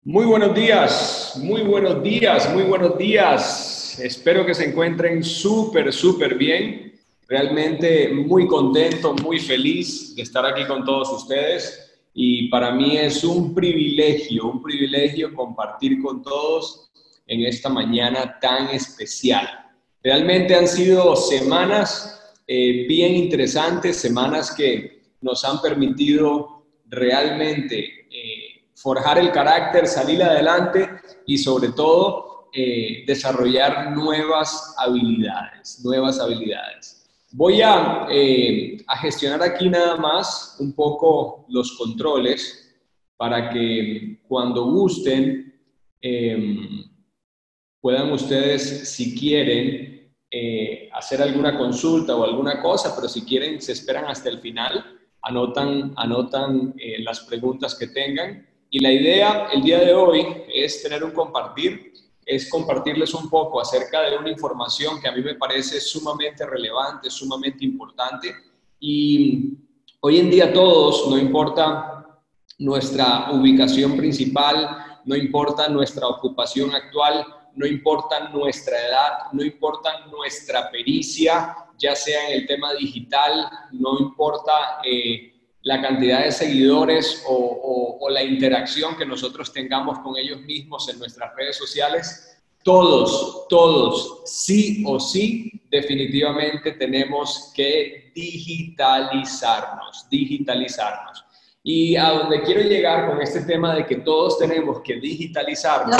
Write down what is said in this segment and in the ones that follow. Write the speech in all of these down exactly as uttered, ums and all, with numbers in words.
Muy buenos días, muy buenos días, muy buenos días. Espero que se encuentren súper, súper bien. Realmente muy contento, muy feliz de estar aquí con todos ustedes. Y para mí es un privilegio, un privilegio compartir con todos en esta mañana tan especial. Realmente han sido semanas eh, bien interesantes, semanas que nos han permitido realmente eh, forjar el carácter, salir adelante y sobre todo eh, desarrollar nuevas habilidades, nuevas habilidades. Voy a, eh, a gestionar aquí nada más un poco los controles para que cuando gusten eh, puedan ustedes, si quieren, eh, hacer alguna consulta o alguna cosa, pero si quieren, se esperan hasta el final, anotan, anotan eh, las preguntas que tengan. Y la idea el día de hoy es tener un compartir, es compartirles un poco acerca de una información que a mí me parece sumamente relevante, sumamente importante. Y hoy en día todos, no importa nuestra ubicación principal, no importa nuestra ocupación actual, no importa nuestra edad, no importa nuestra pericia, ya sea en el tema digital, no importa eh, la cantidad de seguidores o, o, o la interacción que nosotros tengamos con ellos mismos en nuestras redes sociales, todos, todos, sí o sí, definitivamente tenemos que digitalizarnos, digitalizarnos. Y a donde quiero llegar con este tema de que todos tenemos que digitalizarnos,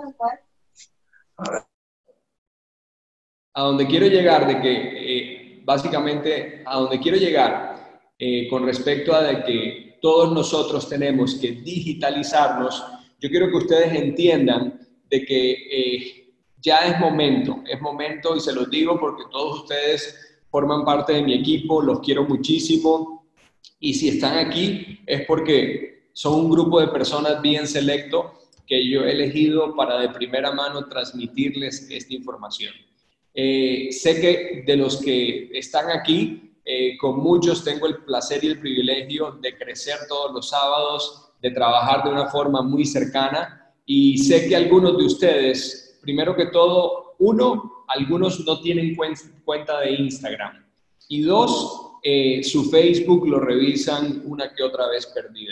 a donde quiero llegar de que, eh, básicamente, a donde quiero llegar eh, con respecto a de que todos nosotros tenemos que digitalizarnos, yo quiero que ustedes entiendan de que eh, ya es momento, es momento, y se los digo porque todos ustedes forman parte de mi equipo, los quiero muchísimo, y si están aquí es porque son un grupo de personas bien selecto que yo he elegido para de primera mano transmitirles esta información. Eh, sé que de los que están aquí, eh, con muchos tengo el placer y el privilegio de crecer todos los sábados, de trabajar de una forma muy cercana, y sé que algunos de ustedes, primero que todo, uno, algunos no tienen cuenta de Instagram, y dos, eh, su Facebook lo revisan una que otra vez perdida.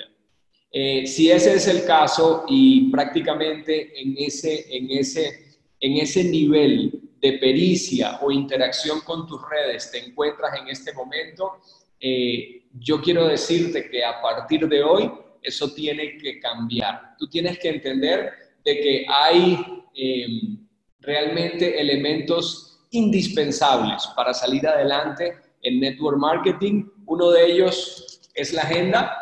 Eh, si ese es el caso y prácticamente en ese, en, ese, en ese nivel de pericia o interacción con tus redes te encuentras en este momento, eh, yo quiero decirte que a partir de hoy eso tiene que cambiar. Tú tienes que entender de que hay eh, realmente elementos indispensables para salir adelante en network marketing. Uno de ellos es la agenda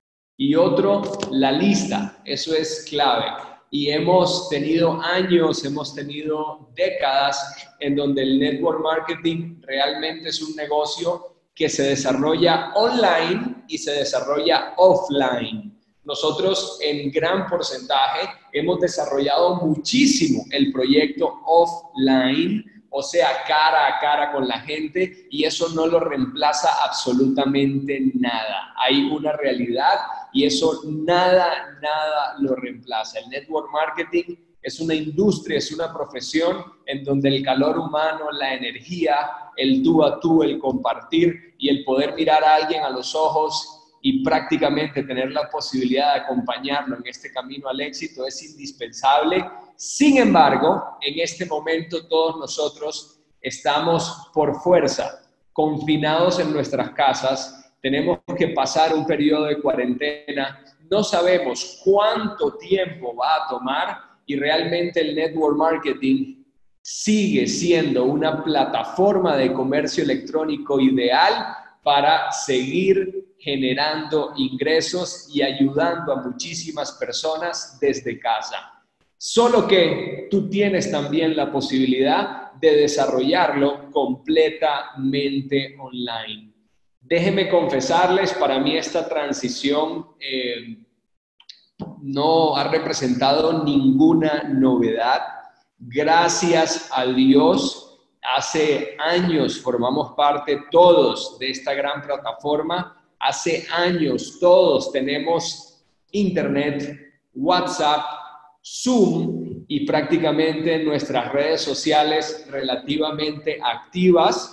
y otro, la lista. Eso es clave. Y hemos tenido años, hemos tenido décadas en donde el network marketing realmente es un negocio que se desarrolla online y se desarrolla offline. Nosotros en gran porcentaje hemos desarrollado muchísimo el proyecto offline, o sea, cara a cara con la gente, y eso no lo reemplaza absolutamente nada. Hay una realidad y eso nada, nada lo reemplaza. El network marketing es una industria, es una profesión en donde el calor humano, la energía, el tú a tú, el compartir y el poder mirar a alguien a los ojos y prácticamente tener la posibilidad de acompañarlo en este camino al éxito es indispensable. Sin embargo, en este momento todos nosotros estamos por fuerza confinados en nuestras casas, tenemos que pasar un periodo de cuarentena, no sabemos cuánto tiempo va a tomar y realmente el network marketing sigue siendo una plataforma de comercio electrónico ideal para seguir generando ingresos y ayudando a muchísimas personas desde casa. Solo que tú tienes también la posibilidad de desarrollarlo completamente online. Déjenme confesarles, para mí esta transición eh, no ha representado ninguna novedad. Gracias a Dios, hace años formamos parte todos de esta gran plataforma. Hace años todos tenemos internet, WhatsApp, Zoom y prácticamente nuestras redes sociales relativamente activas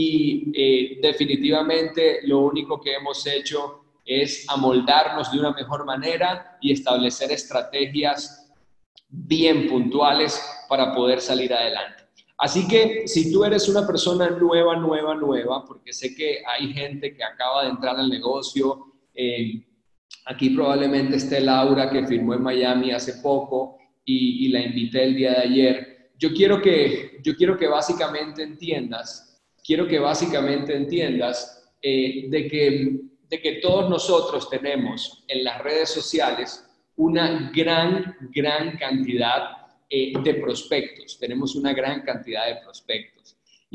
y eh, definitivamente lo único que hemos hecho es amoldarnos de una mejor manera y establecer estrategias bien puntuales para poder salir adelante. Así que si tú eres una persona nueva, nueva, nueva, porque sé que hay gente que acaba de entrar al negocio, eh, aquí probablemente esté Laura, que firmó en Miami hace poco y, y la invité el día de ayer. Yo quiero que, yo quiero que básicamente entiendas, quiero que básicamente entiendas eh, de, que, de que todos nosotros tenemos en las redes sociales una gran, gran cantidad eh, de prospectos. Tenemos una gran cantidad de prospectos.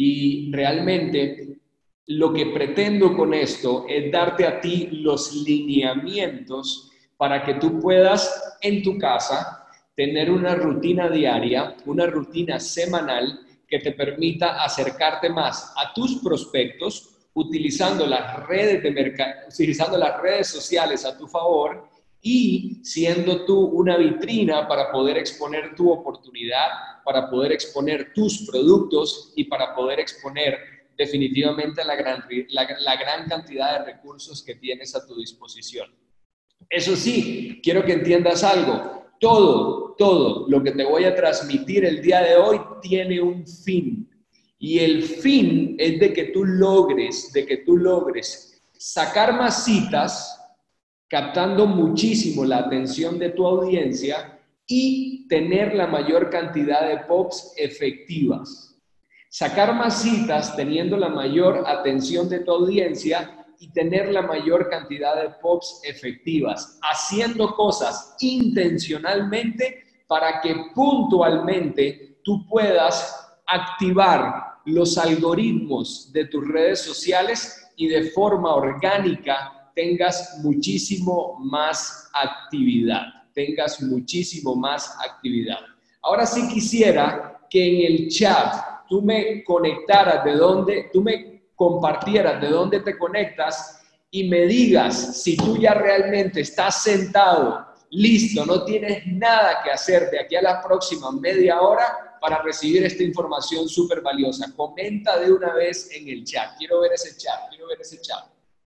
Y realmente lo que pretendo con esto es darte a ti los lineamientos para que tú puedas en tu casa tener una rutina diaria, una rutina semanal que te permita acercarte más a tus prospectos utilizando las redes de mercado, utilizando las redes sociales a tu favor y siendo tú una vitrina para poder exponer tu oportunidad, para poder exponer tus productos y para poder exponer definitivamente la gran, la, la gran cantidad de recursos que tienes a tu disposición. Eso sí, quiero que entiendas algo. Todo, todo lo que te voy a transmitir el día de hoy tiene un fin. Y el fin es de que tú logres, de que tú logres sacar más citas, captando muchísimo la atención de tu audiencia y tener la mayor cantidad de pops efectivas. Sacar más citas teniendo la mayor atención de tu audiencia y tener la mayor cantidad de pops efectivas, haciendo cosas intencionalmente para que puntualmente tú puedas activar los algoritmos de tus redes sociales y de forma orgánica tengas muchísimo más actividad, tengas muchísimo más actividad. Ahora sí quisiera que en el chat tú me conectaras de dónde, tú me compartieras de dónde te conectas y me digas si tú ya realmente estás sentado, listo, no tienes nada que hacer de aquí a la próxima media hora para recibir esta información súper valiosa. Comenta de una vez en el chat. Quiero ver ese chat, quiero ver ese chat.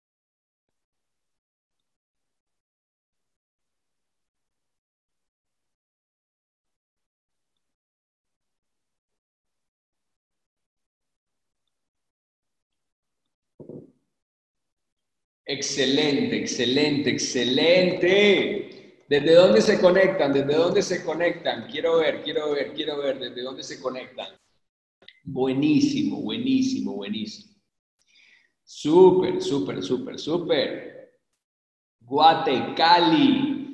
Excelente, excelente, excelente. ¿Desde dónde se conectan? ¿Desde dónde se conectan? Quiero ver, quiero ver, quiero ver, ¿desde dónde se conectan? Buenísimo, buenísimo, buenísimo. Súper, súper, súper, súper. Guate, Cali,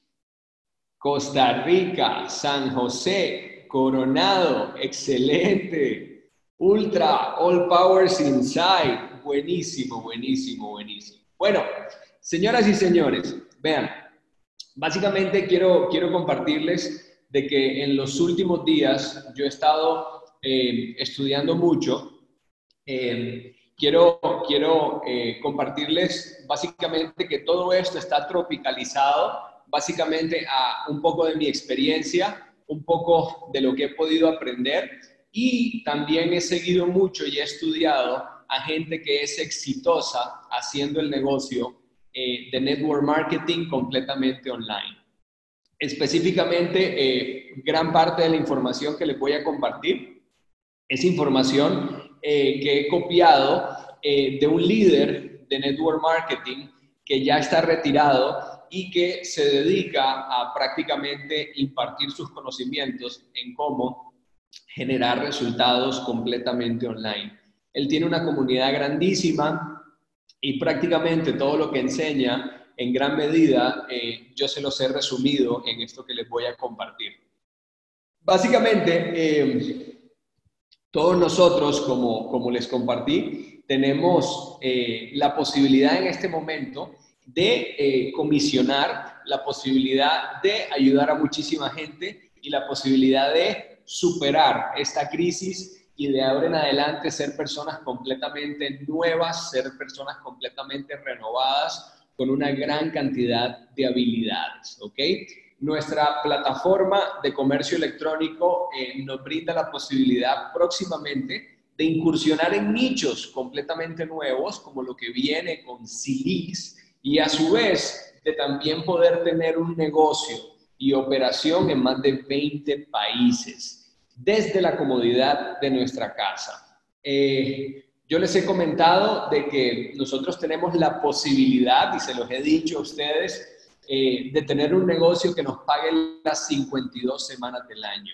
Costa Rica, San José, Coronado, excelente. Ultra, All Powers Inside, buenísimo, buenísimo, buenísimo. Bueno, señoras y señores, vean, básicamente quiero, quiero compartirles de que en los últimos días yo he estado eh, estudiando mucho. Eh, quiero quiero eh, compartirles básicamente que todo esto está tropicalizado básicamente a un poco de mi experiencia, un poco de lo que he podido aprender y también he seguido mucho y he estudiado a gente que es exitosa haciendo el negocio eh, de network marketing completamente online. Específicamente, eh, gran parte de la información que les voy a compartir es información eh, que he copiado eh, de un líder de network marketing que ya está retirado y que se dedica a prácticamente impartir sus conocimientos en cómo generar resultados completamente online. Él tiene una comunidad grandísima y prácticamente todo lo que enseña, en gran medida, eh, yo se los he resumido en esto que les voy a compartir. Básicamente, eh, todos nosotros, como, como les compartí, tenemos eh, la posibilidad en este momento de eh, comisionar, la posibilidad de ayudar a muchísima gente y la posibilidad de superar esta crisis y de ahora en adelante ser personas completamente nuevas, ser personas completamente renovadas con una gran cantidad de habilidades, ¿ok? nuestra plataforma de comercio electrónico eh, nos brinda la posibilidad próximamente de incursionar en nichos completamente nuevos, como lo que viene con Silix, y a su vez de también poder tener un negocio y operación en más de veinte países, desde la comodidad de nuestra casa. Eh, yo les he comentado de que nosotros tenemos la posibilidad, y se los he dicho a ustedes, eh, de tener un negocio que nos pague las cincuenta y dos semanas del año.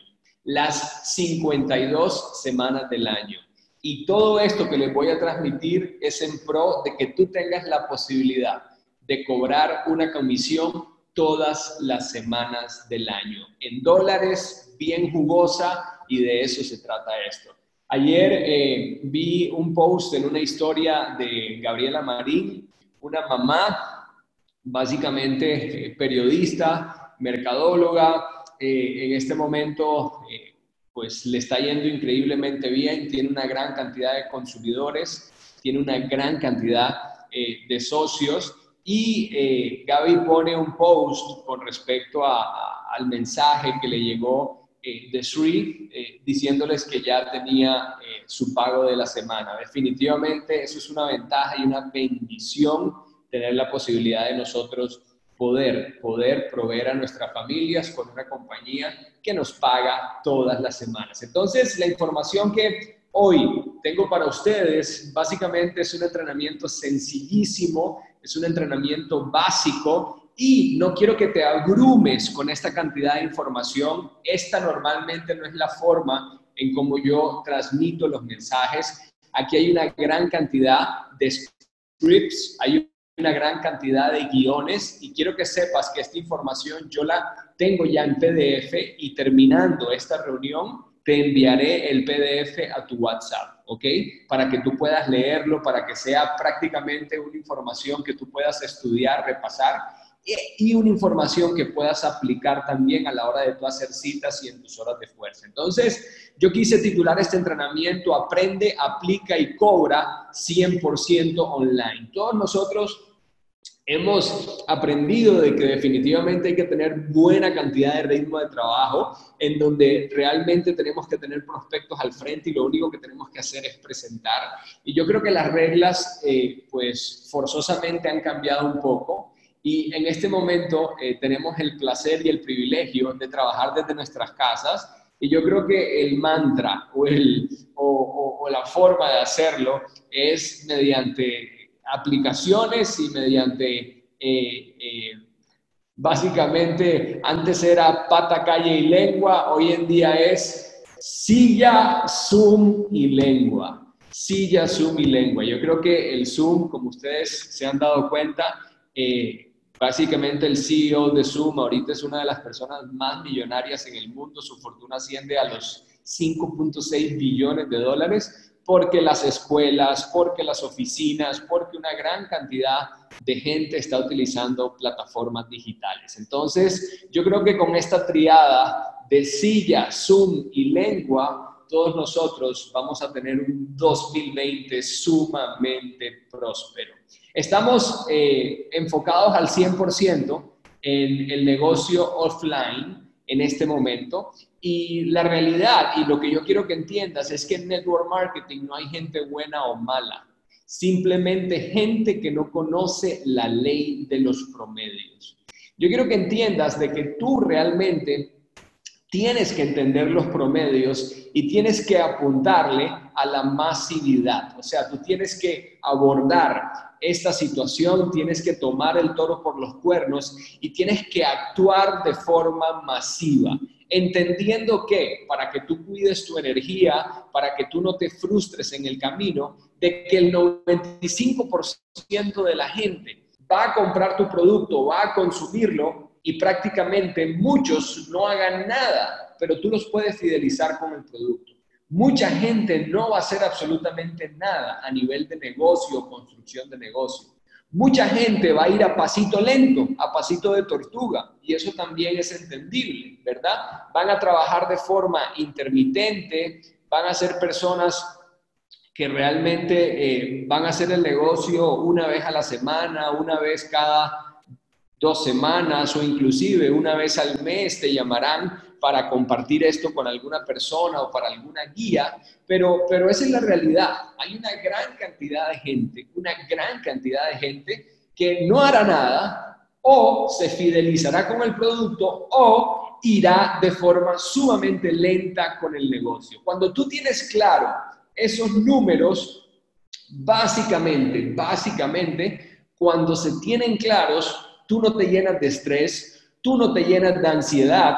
Las cincuenta y dos semanas del año. Y todo esto que les voy a transmitir es en pro de que tú tengas la posibilidad de cobrar una comisión todas las semanas del año, en dólares, bien jugosa, y de eso se trata esto. Ayer eh, vi un post en una historia de Gabriela Marín, una mamá, básicamente eh, periodista, mercadóloga, eh, en este momento eh, pues le está yendo increíblemente bien, tiene una gran cantidad de consumidores, tiene una gran cantidad eh, de socios, y eh, Gaby pone un post con respecto a, a, al mensaje que le llegó eh, de Sri, eh, diciéndoles que ya tenía eh, su pago de la semana. Definitivamente eso es una ventaja y una bendición, tener la posibilidad de nosotros poder, poder proveer a nuestras familias con una compañía que nos paga todas las semanas. Entonces, la información que hoy tengo para ustedes básicamente es un entrenamiento sencillísimo, es un entrenamiento básico, y no quiero que te abrumes con esta cantidad de información. Esta normalmente no es la forma en cómo yo transmito los mensajes. Aquí hay una gran cantidad de scripts, hay una gran cantidad de guiones, y quiero que sepas que esta información yo la tengo ya en P D F, y terminando esta reunión te enviaré el P D F a tu WhatsApp, ¿ok? Para que tú puedas leerlo, para que sea prácticamente una información que tú puedas estudiar, repasar, y una información que puedas aplicar también a la hora de tú hacer citas y en tus horas de fuerza. Entonces, yo quise titular este entrenamiento Aprende, Aplica y Cobra cien por ciento online. Todos nosotros hemos aprendido de que definitivamente hay que tener buena cantidad de ritmo de trabajo, en donde realmente tenemos que tener prospectos al frente y lo único que tenemos que hacer es presentar. Y yo creo que las reglas, eh, pues, forzosamente han cambiado un poco. Y en este momento eh, tenemos el placer y el privilegio de trabajar desde nuestras casas, y yo creo que el mantra o, el, o, o, o la forma de hacerlo es mediante aplicaciones y mediante, eh, eh, básicamente, antes era pata, calle y lengua, hoy en día es silla, Zoom y lengua. Silla, Zoom y lengua. Yo creo que el Zoom, como ustedes se han dado cuenta, eh, básicamente el C E O de Zoom ahorita es una de las personas más millonarias en el mundo. Su fortuna asciende a los cinco punto seis billones de dólares, porque las escuelas, porque las oficinas, porque una gran cantidad de gente está utilizando plataformas digitales. Entonces, yo creo que con esta triada de silla, Zoom y lengua, todos nosotros vamos a tener un dos mil veinte sumamente próspero. Estamos eh, enfocados al cien por ciento en el negocio offline en este momento, y la realidad y lo que yo quiero que entiendas es que en network marketing no hay gente buena o mala, simplemente gente que no conoce la ley de los promedios. Yo quiero que entiendas de que tú realmente tienes que entender los promedios y tienes que apuntarle a la masividad. O sea, tú tienes que abordar esta situación, tienes que tomar el toro por los cuernos y tienes que actuar de forma masiva, entendiendo que para que tú cuides tu energía, para que tú no te frustres en el camino, de que el noventa y cinco por ciento de la gente va a comprar tu producto, va a consumirlo, y prácticamente muchos no hagan nada, pero tú los puedes fidelizar con el producto. Mucha gente no va a hacer absolutamente nada a nivel de negocio o construcción de negocio. Mucha gente va a ir a pasito lento, a pasito de tortuga, y eso también es entendible, ¿verdad? Van a trabajar de forma intermitente, van a ser personas que realmente eh, van a hacer el negocio una vez a la semana, una vez cada dos semanas o inclusive una vez al mes te llamarán para compartir esto con alguna persona o para alguna guía, pero, pero esa es la realidad. Hay una gran cantidad de gente, una gran cantidad de gente que no hará nada o se fidelizará con el producto o irá de forma sumamente lenta con el negocio. Cuando tú tienes claro esos números, básicamente, básicamente, cuando se tienen claros, tú no te llenas de estrés, tú no te llenas de ansiedad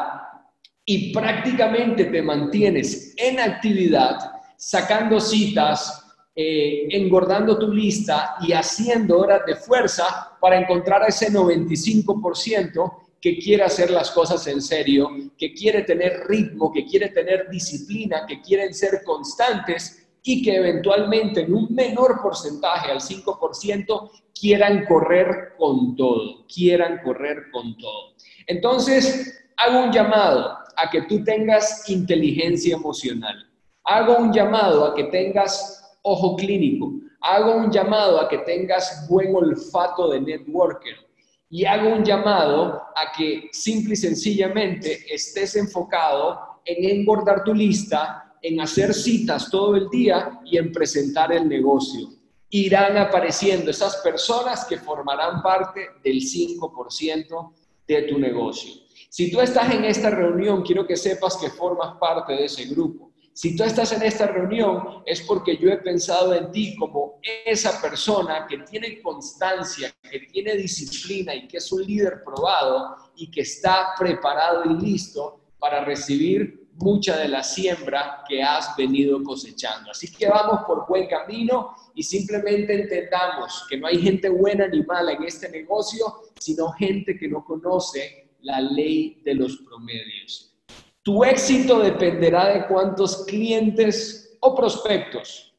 y prácticamente te mantienes en actividad, sacando citas, eh, engordando tu lista y haciendo horas de fuerza para encontrar a ese noventa y cinco por ciento que quiere hacer las cosas en serio, que quiere tener ritmo, que quiere tener disciplina, que quieren ser constantes y que eventualmente en un menor porcentaje, al cinco por ciento, quieran correr con todo, quieran correr con todo. Entonces, hago un llamado a que tú tengas inteligencia emocional. Hago un llamado a que tengas ojo clínico. Hago un llamado a que tengas buen olfato de networker. Y hago un llamado a que simple y sencillamente estés enfocado en engordar tu lista, en hacer citas todo el día y en presentar el negocio. Irán apareciendo esas personas que formarán parte del cinco por ciento de tu negocio. Si tú estás en esta reunión, quiero que sepas que formas parte de ese grupo. Si tú estás en esta reunión, es porque yo he pensado en ti como esa persona que tiene constancia, que tiene disciplina y que es un líder probado y que está preparado y listo para recibir mucha de la siembra que has venido cosechando. Así que vamos por buen camino y simplemente entendamos que no hay gente buena ni mala en este negocio, sino gente que no conoce la ley de los promedios. Tu éxito dependerá de cuántos clientes o prospectos.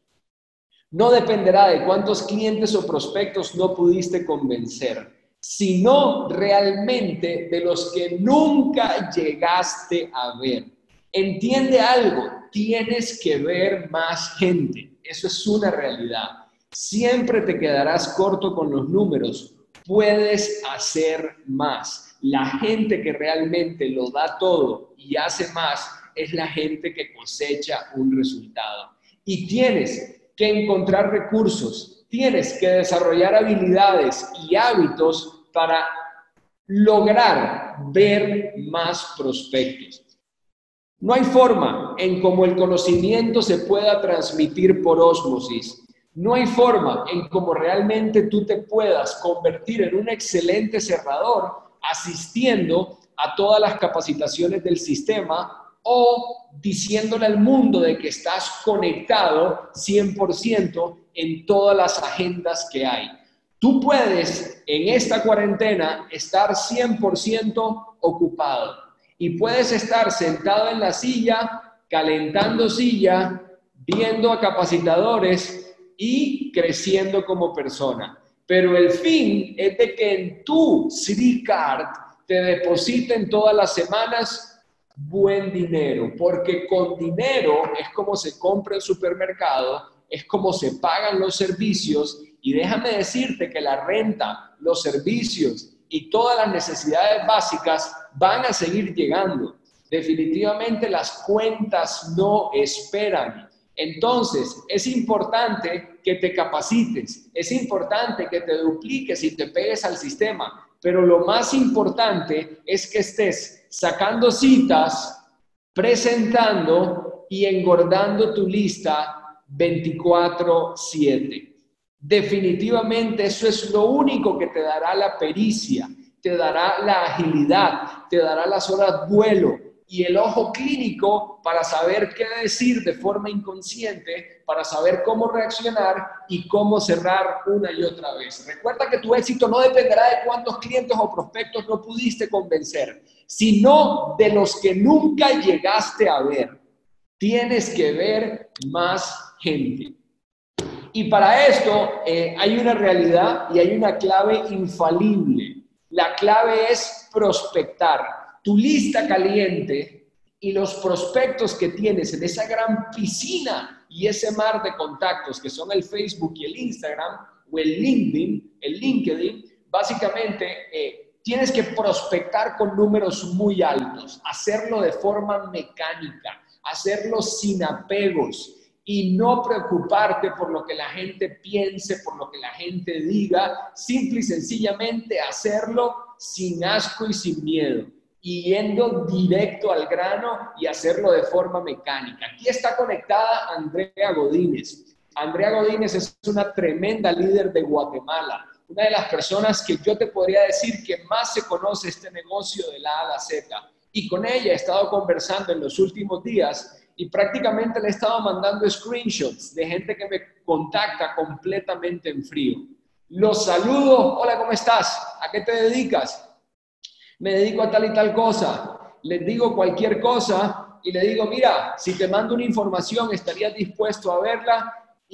No dependerá de cuántos clientes o prospectos no pudiste convencer, sino realmente de los que nunca llegaste a ver. Entiende algo, tienes que ver más gente. Eso es una realidad. Siempre te quedarás corto con los números. Puedes hacer más. La gente que realmente lo da todo y hace más es la gente que cosecha un resultado. Y tienes que encontrar recursos, tienes que desarrollar habilidades y hábitos para lograr ver más prospectos. No hay forma en cómo el conocimiento se pueda transmitir por ósmosis. No hay forma en cómo realmente tú te puedas convertir en un excelente cerrador asistiendo a todas las capacitaciones del sistema o diciéndole al mundo de que estás conectado cien por ciento en todas las agendas que hay. Tú puedes en esta cuarentena estar cien por ciento ocupado y puedes estar sentado en la silla, calentando silla, viendo a capacitadores y creciendo como persona. Pero el fin es de que en tu Citi Card te depositen todas las semanas buen dinero, porque con dinero es como se compra el supermercado, es como se pagan los servicios y déjame decirte que la renta, los servicios y todas las necesidades básicas van a seguir llegando. Definitivamente las cuentas no esperan. Entonces, es importante que te capacites, es importante que te dupliques y te pegues al sistema, pero lo más importante es que estés sacando citas, presentando y engordando tu lista veinticuatro siete. Definitivamente eso es lo único que te dará la pericia, te dará la agilidad, te dará las horas vuelo y el ojo clínico para saber qué decir de forma inconsciente, para saber cómo reaccionar y cómo cerrar una y otra vez. Recuerda que tu éxito no dependerá de cuántos clientes o prospectos no pudiste convencer, sino de los que nunca llegaste a ver. Tienes que ver más gente. Y para esto eh, hay una realidad y hay una clave infalible. La clave es prospectar. Tu lista caliente y los prospectos que tienes en esa gran piscina y ese mar de contactos que son el Facebook y el Instagram o el LinkedIn, el LinkedIn, básicamente eh, tienes que prospectar con números muy altos, hacerlo de forma mecánica, hacerlo sin apegos y no preocuparte por lo que la gente piense, por lo que la gente diga, simple y sencillamente hacerlo sin asco y sin miedo, y yendo directo al grano y hacerlo de forma mecánica. Aquí está conectada Andrea Godínez. Andrea Godínez es una tremenda líder de Guatemala, una de las personas que yo te podría decir que más se conoce este negocio de la A a la Z. Y con ella he estado conversando en los últimos días y prácticamente le he estado mandando screenshots de gente que me contacta completamente en frío. Los saludo. Hola, ¿cómo estás? ¿A qué te dedicas? Me dedico a tal y tal cosa. Les digo cualquier cosa y le digo, mira, si te mando una información, ¿estarías dispuesto a verla?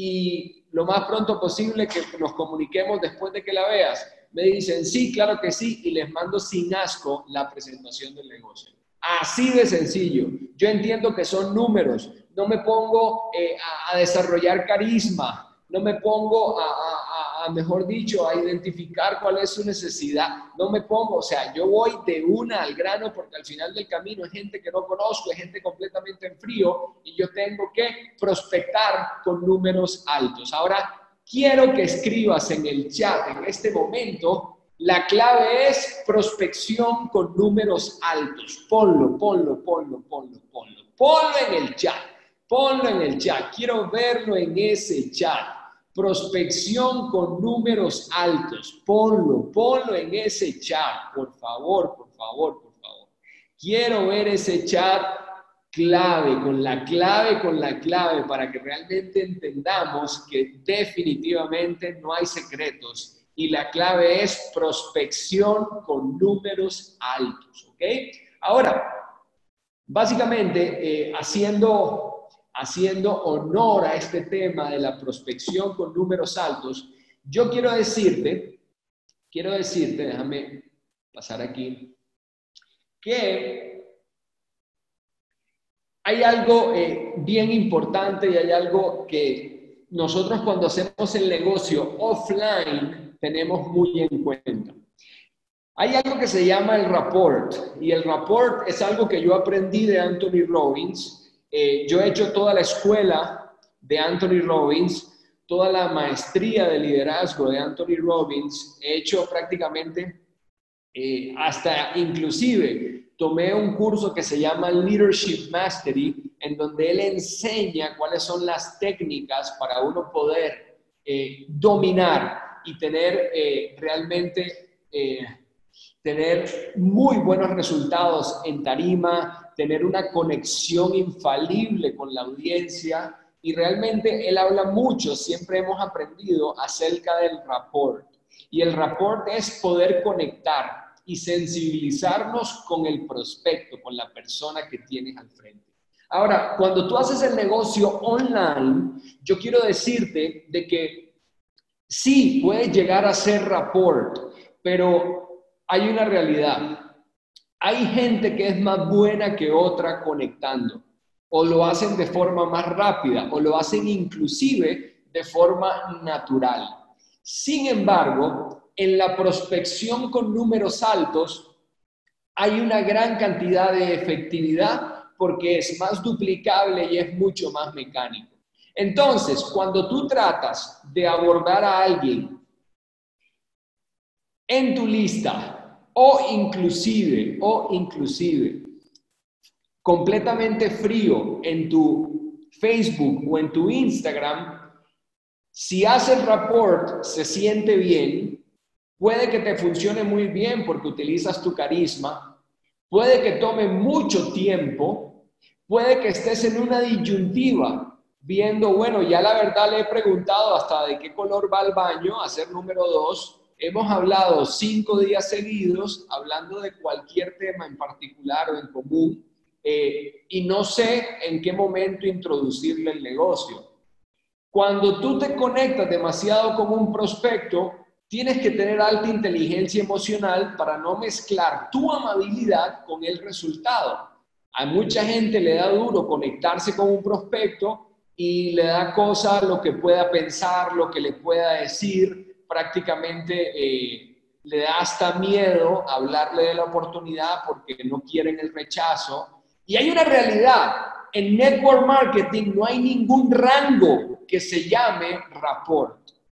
Y lo más pronto posible que nos comuniquemos después de que la veas. Me dicen, sí, claro que sí, y les mando sin asco la presentación del negocio. Así de sencillo. Yo entiendo que son números. No me pongo eh, a, a desarrollar carisma. No me pongo a, a, a, mejor dicho, a identificar cuál es su necesidad. No me pongo, o sea, yo voy de una al grano porque al final del camino es gente que no conozco, es gente completamente en frío y yo tengo que prospectar con números altos. Ahora, quiero que escribas en el chat en este momento. La clave es prospección con números altos. Ponlo, ponlo, ponlo, ponlo, ponlo. Ponlo en el chat. Ponlo en el chat. Quiero verlo en ese chat. Prospección con números altos. Ponlo, ponlo en ese chat. Por favor, por favor, por favor. Quiero ver ese chat clave, con la clave, con la clave, para que realmente entendamos que definitivamente no hay secretos. Y la clave es prospección con números altos, ¿ok? Ahora, básicamente, eh, haciendo, haciendo honor a este tema de la prospección con números altos, yo quiero decirte, quiero decirte, déjame pasar aquí, que hay algo eh, bien importante y hay algo que nosotros cuando hacemos el negocio offline tenemos muy en cuenta. Hay algo que se llama el rapport, y el rapport es algo que yo aprendí de Anthony Robbins. Eh, yo he hecho toda la escuela de Anthony Robbins, toda la maestría de liderazgo de Anthony Robbins, he hecho prácticamente eh, hasta inclusive tomé un curso que se llama Leadership Mastery, en donde él enseña cuáles son las técnicas para uno poder eh, dominar y tener eh, realmente, eh, tener muy buenos resultados en tarima, tener una conexión infalible con la audiencia, y realmente él habla mucho, siempre hemos aprendido acerca del rapport. Y el rapport es poder conectar y sensibilizarnos con el prospecto, con la persona que tienes al frente. Ahora, cuando tú haces el negocio online, yo quiero decirte de que sí, puedes llegar a hacer rapport, pero hay una realidad. Hay gente que es más buena que otra conectando, o lo hacen de forma más rápida, o lo hacen inclusive de forma natural. Sin embargo, en la prospección con números altos hay una gran cantidad de efectividad porque es más duplicable y es mucho más mecánico. Entonces, cuando tú tratas de abordar a alguien en tu lista o inclusive, o inclusive completamente frío en tu Facebook o en tu Instagram, si haces rapport, se siente bien, puede que te funcione muy bien porque utilizas tu carisma, puede que tome mucho tiempo, puede que estés en una disyuntiva, viendo, bueno, ya la verdad le he preguntado hasta de qué color va el baño, hacer número dos, hemos hablado cinco días seguidos, hablando de cualquier tema en particular o en común, eh, y no sé en qué momento introducirle el negocio. Cuando tú te conectas demasiado con un prospecto, tienes que tener alta inteligencia emocional para no mezclar tu amabilidad con el resultado. A mucha gente le da duro conectarse con un prospecto y le da cosa lo que pueda pensar, lo que le pueda decir, prácticamente eh, le da hasta miedo hablarle de la oportunidad porque no quieren el rechazo. Y hay una realidad, en network marketing no hay ningún rango que se llame rapport.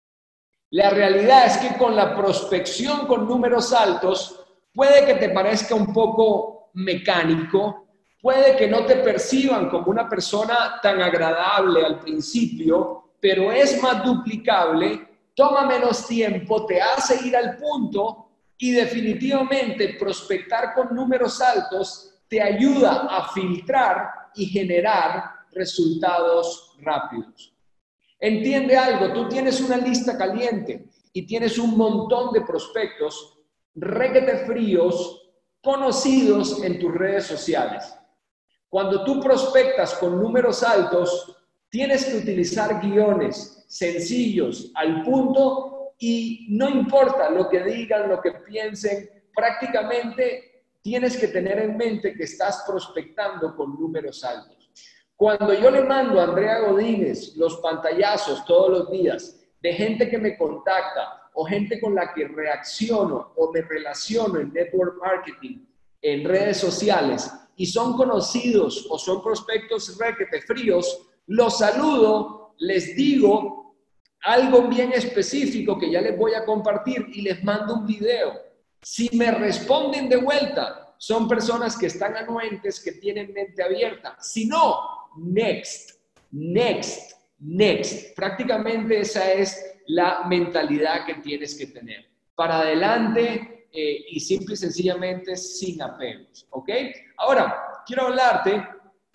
La realidad es que con la prospección con números altos, puede que te parezca un poco mecánico, puede que no te perciban como una persona tan agradable al principio, pero es más duplicable, toma menos tiempo, te hace ir al punto y definitivamente prospectar con números altos te ayuda a filtrar y generar resultados rápidos. Entiende algo, tú tienes una lista caliente y tienes un montón de prospectos requete fríos conocidos en tus redes sociales. Cuando tú prospectas con números altos, tienes que utilizar guiones sencillos, al punto, y no importa lo que digan, lo que piensen, prácticamente tienes que tener en mente que estás prospectando con números altos. Cuando yo le mando a Andrea Godínez los pantallazos todos los días de gente que me contacta o gente con la que reacciono o me relaciono en network marketing, en redes sociales, y son conocidos o son prospectos requete fríos, los saludo, les digo algo bien específico que ya les voy a compartir y les mando un video. Si me responden de vuelta, son personas que están anuentes, que tienen mente abierta. Si no, next, next, next. Prácticamente esa es la mentalidad que tienes que tener. Para adelante eh, y simple y sencillamente sin apegos, ¿ok? Ahora, quiero hablarte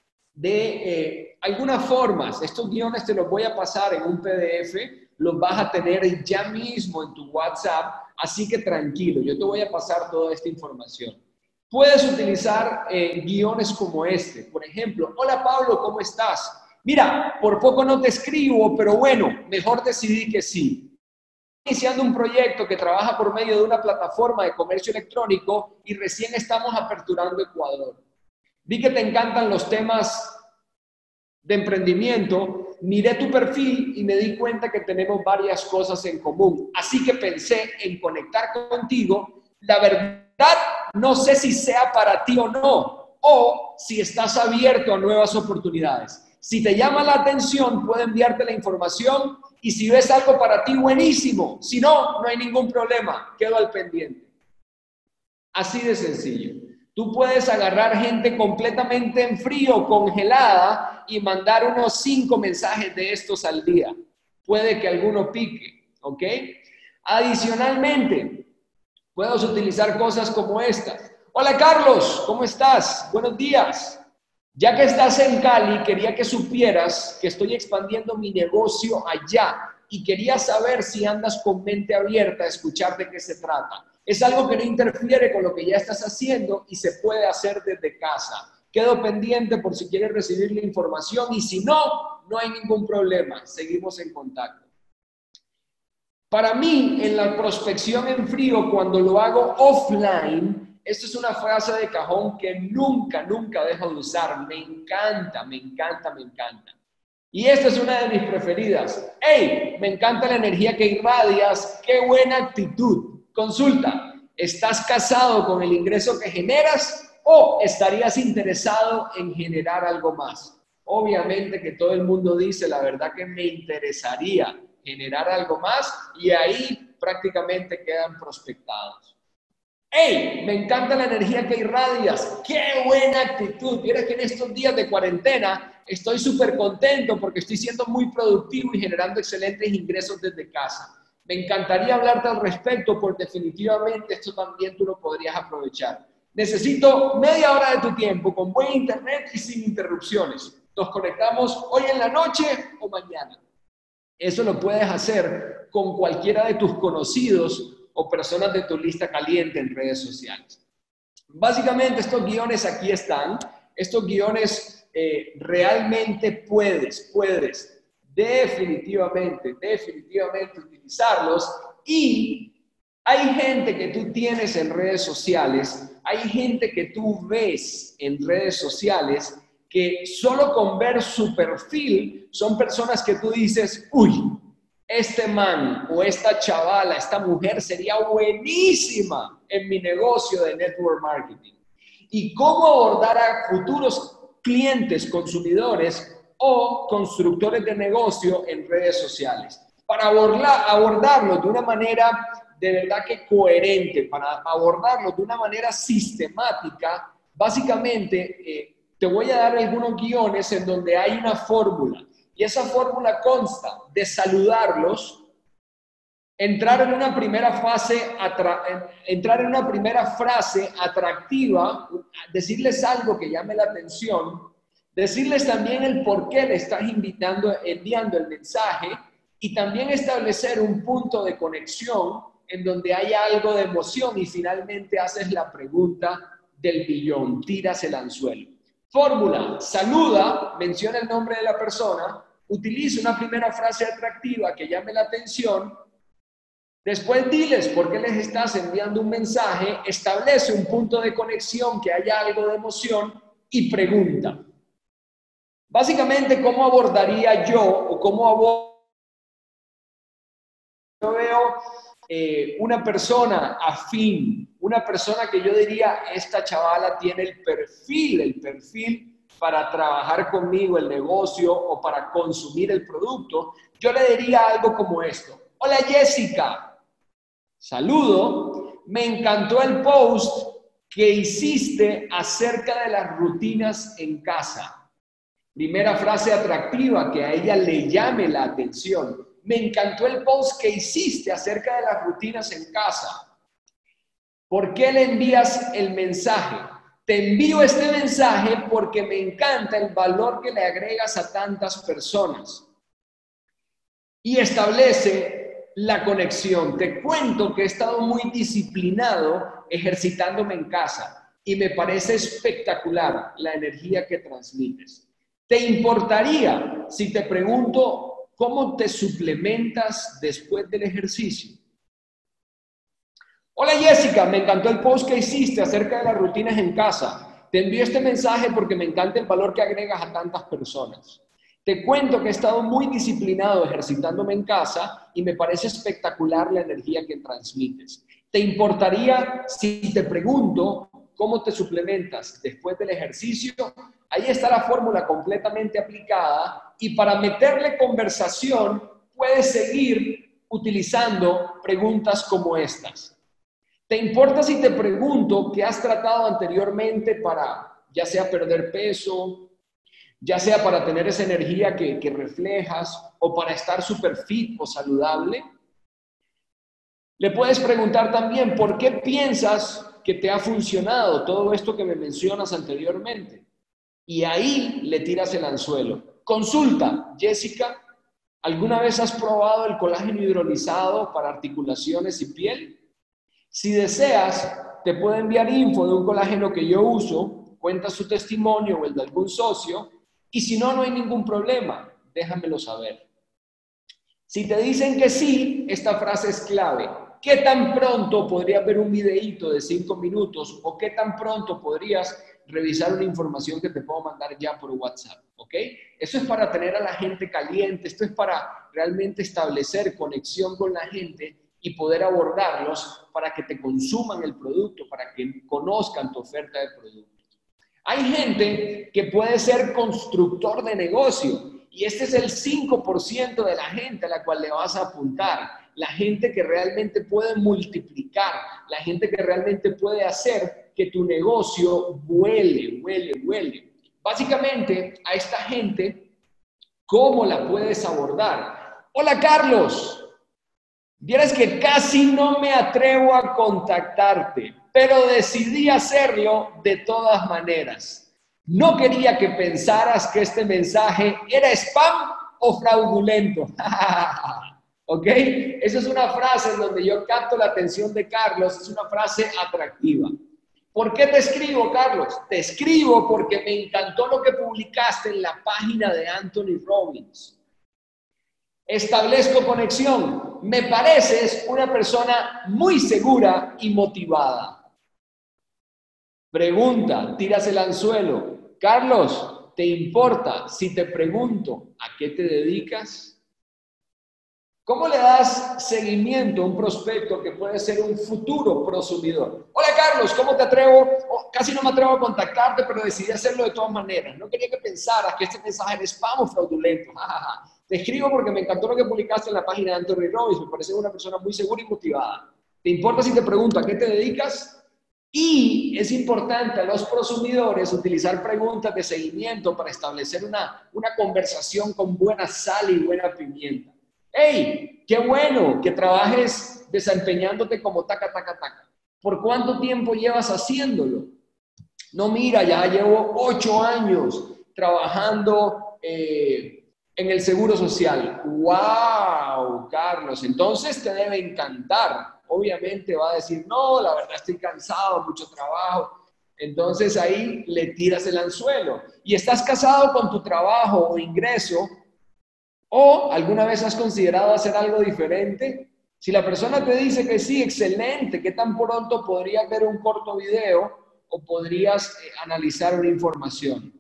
de eh, algunas formas. Estos guiones te los voy a pasar en un P D F, los vas a tener ya mismo en tu WhatsApp, así que tranquilo, yo te voy a pasar toda esta información. Puedes utilizar eh, guiones como este. Por ejemplo, hola Pablo, ¿cómo estás? Mira, por poco no te escribo, pero bueno, mejor decidí que sí. Iniciando un proyecto que trabaja por medio de una plataforma de comercio electrónico y recién estamos aperturando Ecuador. Vi que te encantan los temas de emprendimiento, miré tu perfil y me di cuenta que tenemos varias cosas en común. Así que pensé en conectar contigo. La verdad, no sé si sea para ti o no, o si estás abierto a nuevas oportunidades. Si te llama la atención, puedo enviarte la información y si ves algo para ti, buenísimo. Si no, no hay ningún problema, quedo al pendiente. Así de sencillo. Tú puedes agarrar gente completamente en frío, congelada, y mandar unos cinco mensajes de estos al día. Puede que alguno pique, ¿ok? Adicionalmente, puedes utilizar cosas como estas. Hola Carlos, ¿cómo estás? Buenos días. Ya que estás en Cali, quería que supieras que estoy expandiendo mi negocio allá y quería saber si andas con mente abierta a escuchar de qué se trata. Es algo que no interfiere con lo que ya estás haciendo y se puede hacer desde casa. Quedo pendiente por si quieres recibir la información y si no, no hay ningún problema. Seguimos en contacto. Para mí, en la prospección en frío, cuando lo hago offline, esto es una frase de cajón que nunca, nunca dejo de usar. Me encanta, me encanta, me encanta. Y esta es una de mis preferidas. ¡Hey! Me encanta la energía que irradias. ¡Qué buena actitud! Consulta, ¿estás casado con el ingreso que generas o estarías interesado en generar algo más? Obviamente que todo el mundo dice, la verdad que me interesaría generar algo más y ahí prácticamente quedan prospectados. ¡Hey! Me encanta la energía que irradias. ¡Qué buena actitud! Mira que en estos días de cuarentena estoy súper contento porque estoy siendo muy productivo y generando excelentes ingresos desde casa. Me encantaría hablarte al respecto porque definitivamente esto también tú lo podrías aprovechar. Necesito media hora de tu tiempo con buen internet y sin interrupciones. Nos conectamos hoy en la noche o mañana. Eso lo puedes hacer con cualquiera de tus conocidos o personas de tu lista caliente en redes sociales. Básicamente estos guiones aquí están. Estos guiones eh, realmente puedes, puedes definitivamente, definitivamente utilizarlos y hay gente que tú tienes en redes sociales, hay gente que tú ves en redes sociales que solo con ver su perfil son personas que tú dices, uy, este man o esta chavala, esta mujer sería buenísima en mi negocio de network marketing. Y cómo abordar a futuros clientes, consumidores o constructores de negocio en redes sociales. Para abordar, abordarlo de una manera de verdad que coherente, para abordarlo de una manera sistemática, básicamente eh, te voy a dar algunos guiones en donde hay una fórmula. Y esa fórmula consta de saludarlos, entrar en una primera fase, entrar en una primera frase atractiva, decirles algo que llame la atención, decirles también el por qué le estás invitando, enviando el mensaje y también establecer un punto de conexión en donde haya algo de emoción y finalmente haces la pregunta del billón, tiras el anzuelo. Fórmula, saluda, menciona el nombre de la persona, utiliza una primera frase atractiva que llame la atención. Después diles por qué les estás enviando un mensaje, establece un punto de conexión que haya algo de emoción y pregunta. Básicamente, ¿cómo abordaría yo o cómo abordo? Yo veo eh, una persona afín, una persona que yo diría, esta chavala tiene el perfil, el perfil para trabajar conmigo el negocio o para consumir el producto, yo le diría algo como esto. Hola Jessica, saludo, me encantó el post que hiciste acerca de las rutinas en casa. Primera frase atractiva que a ella le llame la atención. Me encantó el post que hiciste acerca de las rutinas en casa. ¿Por qué le envías el mensaje? Te envío este mensaje porque me encanta el valor que le agregas a tantas personas. Y establece la conexión. Te cuento que he estado muy disciplinado ejercitándome en casa y me parece espectacular la energía que transmites. ¿Te importaría si te pregunto cómo te suplementas después del ejercicio? Hola Jessica, me encantó el post que hiciste acerca de las rutinas en casa. Te envío este mensaje porque me encanta el valor que agregas a tantas personas. Te cuento que he estado muy disciplinado ejercitándome en casa y me parece espectacular la energía que transmites. ¿Te importaría si te pregunto cómo te suplementas después del ejercicio? Ahí está la fórmula completamente aplicada y para meterle conversación puedes seguir utilizando preguntas como estas. ¿Te importa si te pregunto qué has tratado anteriormente para ya sea perder peso, ya sea para tener esa energía que, que reflejas o para estar súper fit o saludable? Le puedes preguntar también, ¿por qué piensas que te ha funcionado todo esto que me mencionas anteriormente? Y ahí le tiras el anzuelo. Consulta, Jessica, ¿alguna vez has probado el colágeno hidrolizado para articulaciones y piel? Si deseas, te puedo enviar info de un colágeno que yo uso, cuenta su testimonio o el de algún socio, y si no, no hay ningún problema, déjamelo saber. Si te dicen que sí, esta frase es clave. ¿Qué tan pronto podrías ver un videíto de cinco minutos o qué tan pronto podrías revisar una información que te puedo mandar ya por WhatsApp? ¿Ok? Eso es para tener a la gente caliente, esto es para realmente establecer conexión con la gente y poder abordarlos para que te consuman el producto, para que conozcan tu oferta de productos. Hay gente que puede ser constructor de negocio y este es el cinco por ciento de la gente a la cual le vas a apuntar. La gente que realmente puede multiplicar, la gente que realmente puede hacer que tu negocio vuele, vuele, vuele. Básicamente, a esta gente, ¿cómo la puedes abordar? Hola, Carlos. Vieras que casi no me atrevo a contactarte, pero decidí hacerlo de todas maneras. No quería que pensaras que este mensaje era spam o fraudulento. ¿Ok? Esa es una frase en donde yo capto la atención de Carlos, es una frase atractiva. ¿Por qué te escribo, Carlos? Te escribo porque me encantó lo que publicaste en la página de Anthony Robbins. Establezco conexión. Me pareces una persona muy segura y motivada. Pregunta, tiras el anzuelo. Carlos, ¿te importa si te pregunto a qué te dedicas? ¿Cómo le das seguimiento a un prospecto que puede ser un futuro prosumidor? Hola Carlos, ¿cómo te atrevo? Oh, casi no me atrevo a contactarte, pero decidí hacerlo de todas maneras. No quería que pensaras que este mensaje era spam o fraudulento. Ja, ja, ja. Te escribo porque me encantó lo que publicaste en la página de Anthony Robbins. Me parece una persona muy segura y motivada. ¿Te importa si te pregunto a qué te dedicas? Y es importante a los prosumidores utilizar preguntas de seguimiento para establecer una, una conversación con buena sal y buena pimienta. ¡Hey! ¡Qué bueno que trabajes desempeñándote como taca, taca, taca! ¿Por cuánto tiempo llevas haciéndolo? No, mira, ya llevo ocho años trabajando eh, en el Seguro Social. ¡Wow, Carlos! Entonces te debe encantar. Obviamente va a decir, no, la verdad estoy cansado, mucho trabajo. Entonces ahí le tiras el anzuelo. Y estás casado con tu trabajo o ingreso, ¿o alguna vez has considerado hacer algo diferente? Si la persona te dice que sí, excelente, ¿qué tan pronto podrías ver un corto video o podrías eh, analizar una información?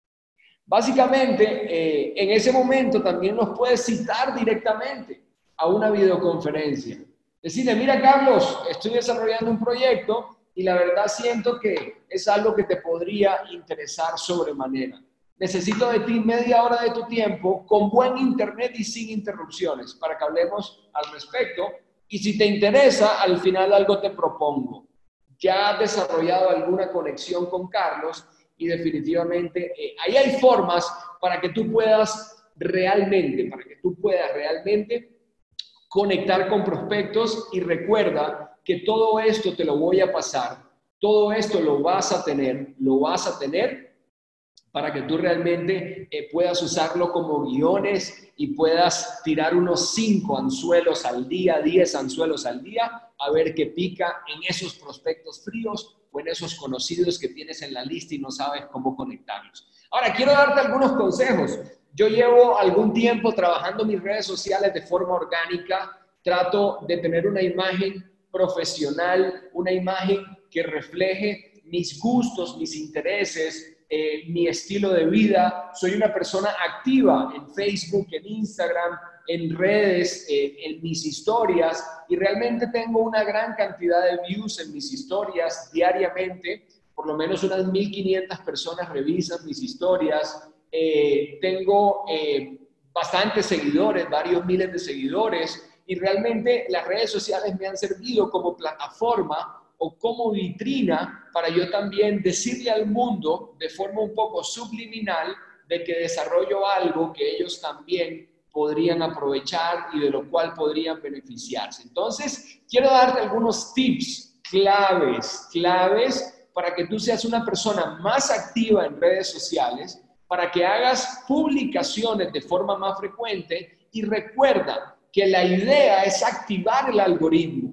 Básicamente, eh, en ese momento también los puedes citar directamente a una videoconferencia. Decirle, mira Carlos, estoy desarrollando un proyecto y la verdad siento que es algo que te podría interesar sobremanera. Necesito de ti media hora de tu tiempo con buen internet y sin interrupciones para que hablemos al respecto. Y si te interesa, al final algo te propongo. Ya has desarrollado alguna conexión con Carlos y definitivamente eh, ahí hay formas para que tú puedas realmente, para que tú puedas realmente conectar con prospectos. Y recuerda que todo esto te lo voy a pasar, todo esto lo vas a tener, lo vas a tener para que tú realmente eh, puedas usarlo como guiones y puedas tirar unos cinco anzuelos al día, diez anzuelos al día, a ver qué pica en esos prospectos fríos o en esos conocidos que tienes en la lista y no sabes cómo conectarlos. Ahora, quiero darte algunos consejos. Yo llevo algún tiempo trabajando mis redes sociales de forma orgánica. Trato de tener una imagen profesional, una imagen que refleje mis gustos, mis intereses, eh, mi estilo de vida. Soy una persona activa en Facebook, en Instagram, en redes, eh, en mis historias, y realmente tengo una gran cantidad de views en mis historias diariamente. Por lo menos unas mil quinientas personas revisan mis historias. Eh, tengo eh, bastantes seguidores, varios miles de seguidores, y realmente las redes sociales me han servido como plataforma o como vitrina para yo también decirle al mundo de forma un poco subliminal de que desarrollo algo que ellos también podrían aprovechar y de lo cual podrían beneficiarse. Entonces, quiero darte algunos tips claves, claves para que tú seas una persona más activa en redes sociales, para que hagas publicaciones de forma más frecuente. Y recuerda que la idea es activar el algoritmo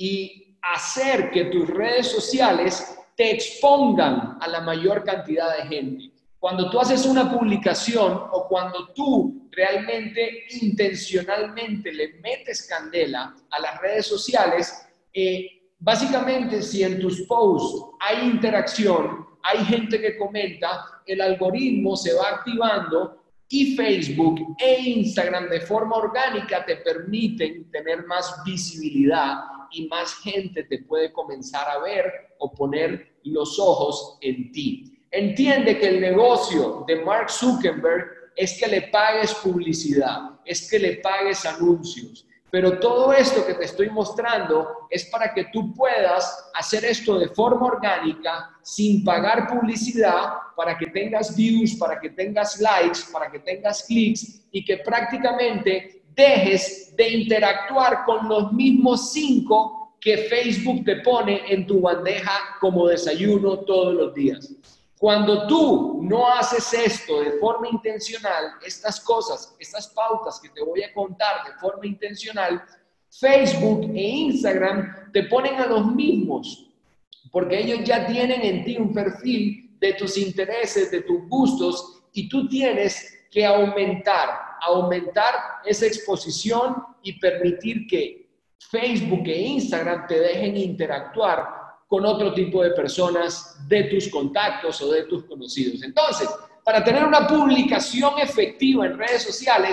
y hacer que tus redes sociales te expongan a la mayor cantidad de gente. Cuando tú haces una publicación o cuando tú realmente intencionalmente le metes candela a las redes sociales, eh, básicamente si en tus posts hay interacción, hay gente que comenta, el algoritmo se va activando. Y Facebook e Instagram de forma orgánica te permiten tener más visibilidad y más gente te puede comenzar a ver o poner los ojos en ti. Entiende que el negocio de Mark Zuckerberg es que le pagues publicidad, es que le pagues anuncios. Pero todo esto que te estoy mostrando es para que tú puedas hacer esto de forma orgánica, sin pagar publicidad, para que tengas views, para que tengas likes, para que tengas clics y que prácticamente dejes de interactuar con los mismos cinco que Facebook te pone en tu bandeja como desayuno todos los días. Cuando tú no haces esto de forma intencional, estas cosas, estas pautas que te voy a contar de forma intencional, Facebook e Instagram te ponen a los mismos, porque ellos ya tienen en ti un perfil de tus intereses, de tus gustos, y tú tienes que aumentar, aumentar esa exposición y permitir que Facebook e Instagram te dejen interactuar con otro tipo de personas de tus contactos o de tus conocidos. Entonces, para tener una publicación efectiva en redes sociales,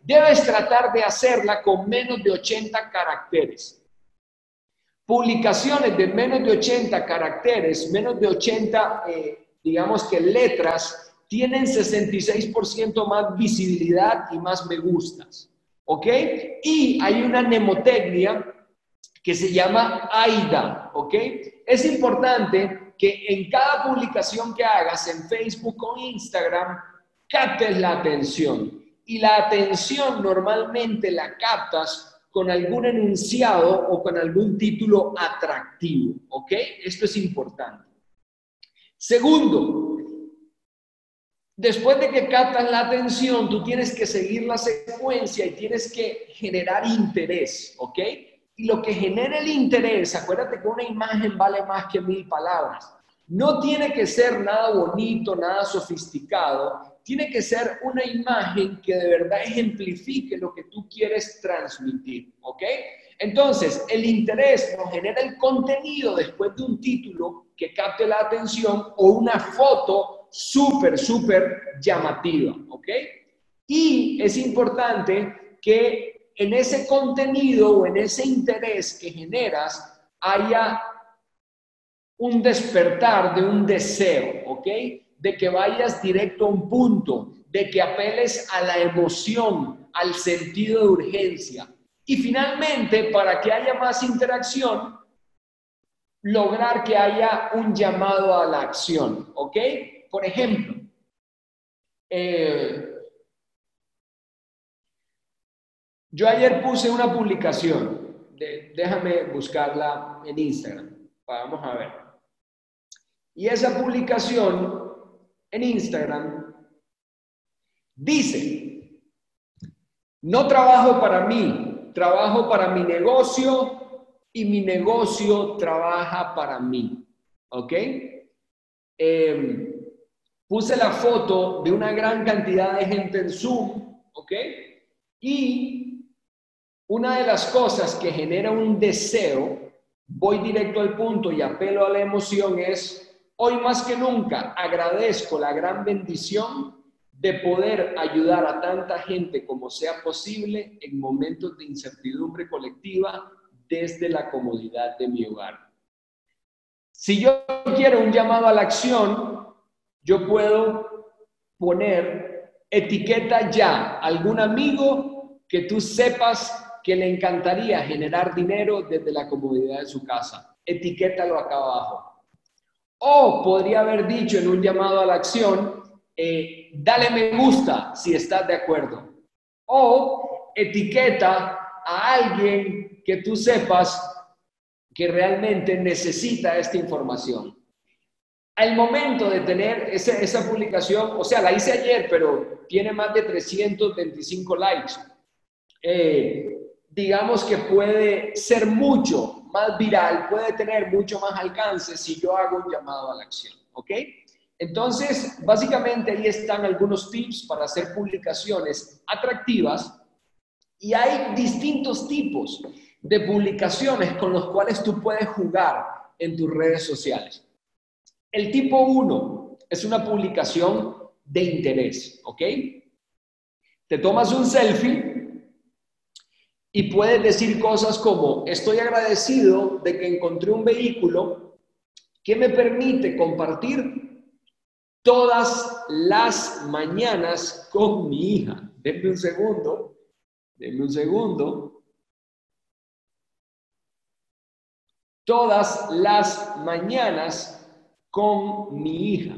debes tratar de hacerla con menos de ochenta caracteres. Publicaciones de menos de ochenta caracteres, menos de ochenta, eh, digamos que letras, tienen sesenta y seis por ciento más visibilidad y más me gustas, ¿ok? Y hay una mnemotecnia que se llama AIDA, ¿ok? Es importante que en cada publicación que hagas en Facebook o Instagram, captes la atención. Y la atención normalmente la captas con algún enunciado o con algún título atractivo, ¿ok? Esto es importante. Segundo, después de que captas la atención, tú tienes que seguir la secuencia y tienes que generar interés, ¿ok? Y lo que genera el interés, acuérdate que una imagen vale más que mil palabras. No tiene que ser nada bonito, nada sofisticado. Tiene que ser una imagen que de verdad ejemplifique lo que tú quieres transmitir, ¿ok? Entonces, el interés nos genera el contenido después de un título que capte la atención o una foto súper, súper llamativa, ¿ok? Y es importante que en ese contenido o en ese interés que generas haya un despertar de un deseo, ¿ok? De que vayas directo a un punto, de que apeles a la emoción, al sentido de urgencia. Y finalmente, para que haya más interacción, lograr que haya un llamado a la acción, ¿ok? Por ejemplo, eh, yo ayer puse una publicación, de, déjame buscarla en Instagram, vamos a ver. Y esa publicación en Instagram dice, no trabajo para mí, trabajo para mi negocio y mi negocio trabaja para mí, ¿ok? Eh, puse la foto de una gran cantidad de gente en Zoom, ¿ok? Y una de las cosas que genera un deseo, voy directo al punto y apelo a la emoción, es hoy más que nunca agradezco la gran bendición de poder ayudar a tanta gente como sea posible en momentos de incertidumbre colectiva desde la comodidad de mi hogar. Si yo quiero un llamado a la acción, yo puedo poner etiqueta ya algún amigo que tú sepas que le encantaría generar dinero desde la comodidad de su casa. Etiquétalo acá abajo. O podría haber dicho en un llamado a la acción, eh, dale me gusta si estás de acuerdo. O etiqueta a alguien que tú sepas que realmente necesita esta información. Al momento de tener esa, esa publicación, o sea, la hice ayer, pero tiene más de trescientos veinticinco likes. Eh, digamos que puede ser mucho más viral, puede tener mucho más alcance si yo hago un llamado a la acción, ¿ok? Entonces, básicamente ahí están algunos tips para hacer publicaciones atractivas y hay distintos tipos de publicaciones con los cuales tú puedes jugar en tus redes sociales. El tipo uno es una publicación de interés, ¿ok? Te tomas un selfie y puedes decir cosas como, estoy agradecido de que encontré un vehículo que me permite compartir todas las mañanas con mi hija. Denme un segundo, denme un segundo. Todas las mañanas con mi hija.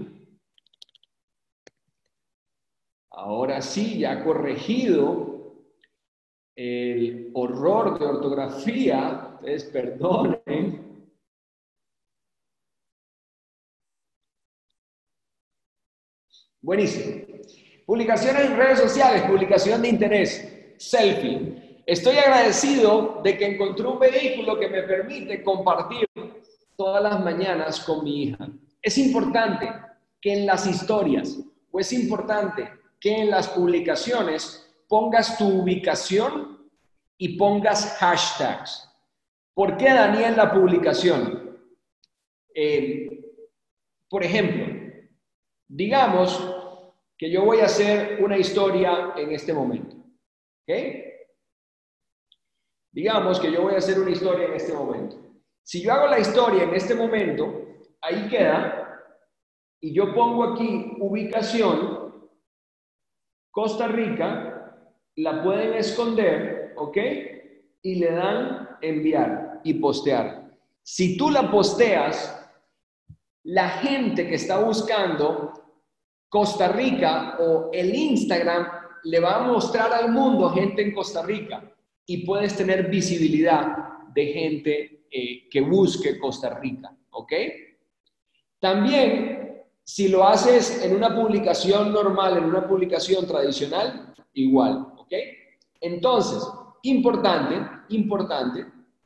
Ahora sí, ya corregido el horror de ortografía, ustedes perdonen. Buenísimo. Publicaciones en redes sociales, publicación de interés, selfie. Estoy agradecido de que encontré un vehículo que me permite compartir todas las mañanas con mi hija. Es importante que en las historias, o es importante que en las publicaciones pongas tu ubicación y pongas hashtags. ¿Por qué, Daniel, la publicación? Eh, por ejemplo, digamos que yo voy a hacer una historia en este momento. ¿Ok? Digamos que yo voy a hacer una historia en este momento. Si yo hago la historia en este momento, ahí queda, y yo pongo aquí ubicación, Costa Rica, la pueden esconder, ¿ok? Y le dan enviar y postear. Si tú la posteas, la gente que está buscando Costa Rica o el Instagram le va a mostrar al mundo gente en Costa Rica y puedes tener visibilidad de gente eh, que busque Costa Rica, ¿ok? También, si lo haces en una publicación normal, en una publicación tradicional, igual, ¿ok? Entonces, importante, importante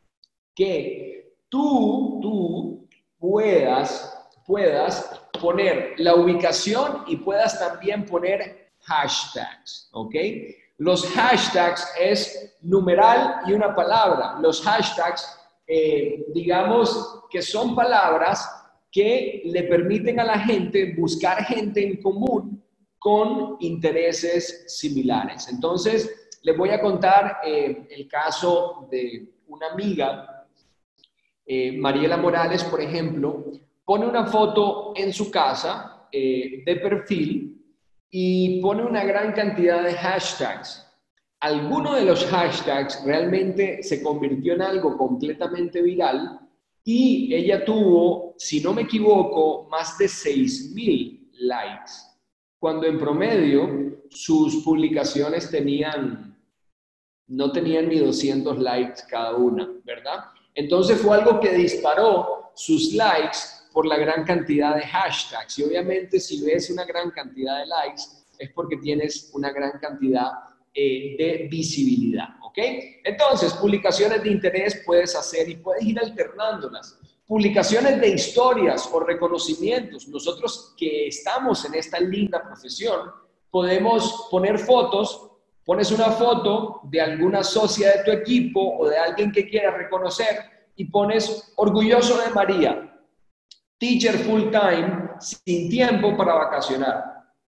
que tú, tú puedas, puedas poner la ubicación y puedas también poner hashtags, ¿ok? Los hashtags es numeral y una palabra. Los hashtags, eh, digamos que son palabras que le permiten a la gente buscar gente en común con intereses similares. Entonces, les voy a contar eh, el caso de una amiga, eh, Mariela Morales, por ejemplo, pone una foto en su casa eh, de perfil y pone una gran cantidad de hashtags. Alguno de los hashtags realmente se convirtió en algo completamente viral y ella tuvo, si no me equivoco, más de seis mil likes, cuando en promedio sus publicaciones tenían, no tenían ni doscientos likes cada una, ¿verdad? Entonces fue algo que disparó sus likes por la gran cantidad de hashtags. Y obviamente si ves una gran cantidad de likes es porque tienes una gran cantidad eh, de visibilidad, ¿ok? Entonces, publicaciones de interés puedes hacer y puedes ir alternándolas. Publicaciones de historias o reconocimientos. Nosotros que estamos en esta linda profesión, podemos poner fotos. Pones una foto de alguna socia de tu equipo o de alguien que quieras reconocer y pones orgulloso de María, teacher full time, sin tiempo para vacacionar.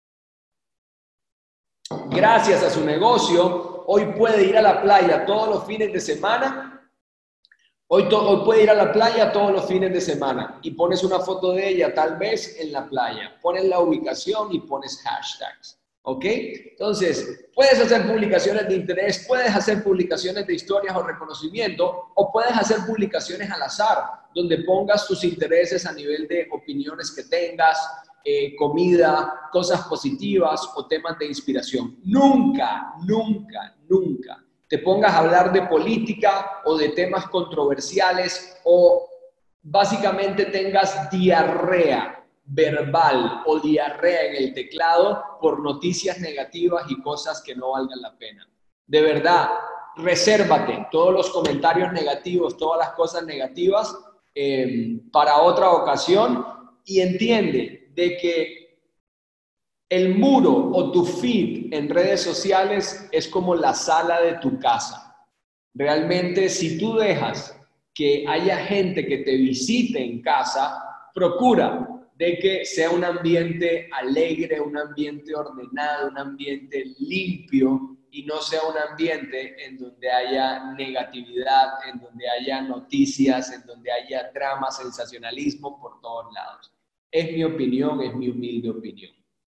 Gracias a su negocio, hoy puede ir a la playa todos los fines de semana. Hoy, hoy puede ir a la playa todos los fines de semana y pones una foto de ella tal vez en la playa. Pones la ubicación y pones hashtags. ¿Ok? Entonces, puedes hacer publicaciones de interés, puedes hacer publicaciones de historias o reconocimiento, o puedes hacer publicaciones al azar, donde pongas tus intereses a nivel de opiniones que tengas, eh, comida, cosas positivas o temas de inspiración. Nunca, nunca, nunca te pongas a hablar de política o de temas controversiales o básicamente tengas diarrea verbal o diarrea en el teclado por noticias negativas y cosas que no valgan la pena. De verdad, resérvate todos los comentarios negativos, todas las cosas negativas eh, para otra ocasión y entiende de que el muro o tu feed en redes sociales es como la sala de tu casa. Realmente, si tú dejas que haya gente que te visite en casa, procura de que sea un ambiente alegre, un ambiente ordenado, un ambiente limpio y no sea un ambiente en donde haya negatividad, en donde haya noticias, en donde haya drama, sensacionalismo por todos lados. Es mi opinión, es mi humilde opinión.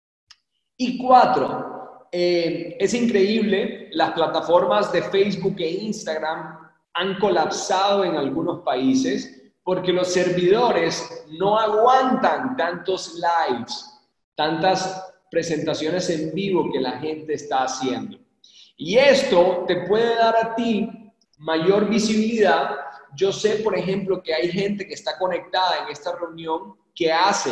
Y cuatro, eh, es increíble, las plataformas de Facebook e Instagram han colapsado en algunos países porque los servidores no aguantan tantos lives, tantas presentaciones en vivo que la gente está haciendo. Y esto te puede dar a ti mayor visibilidad. Yo sé, por ejemplo, que hay gente que está conectada en esta reunión que hace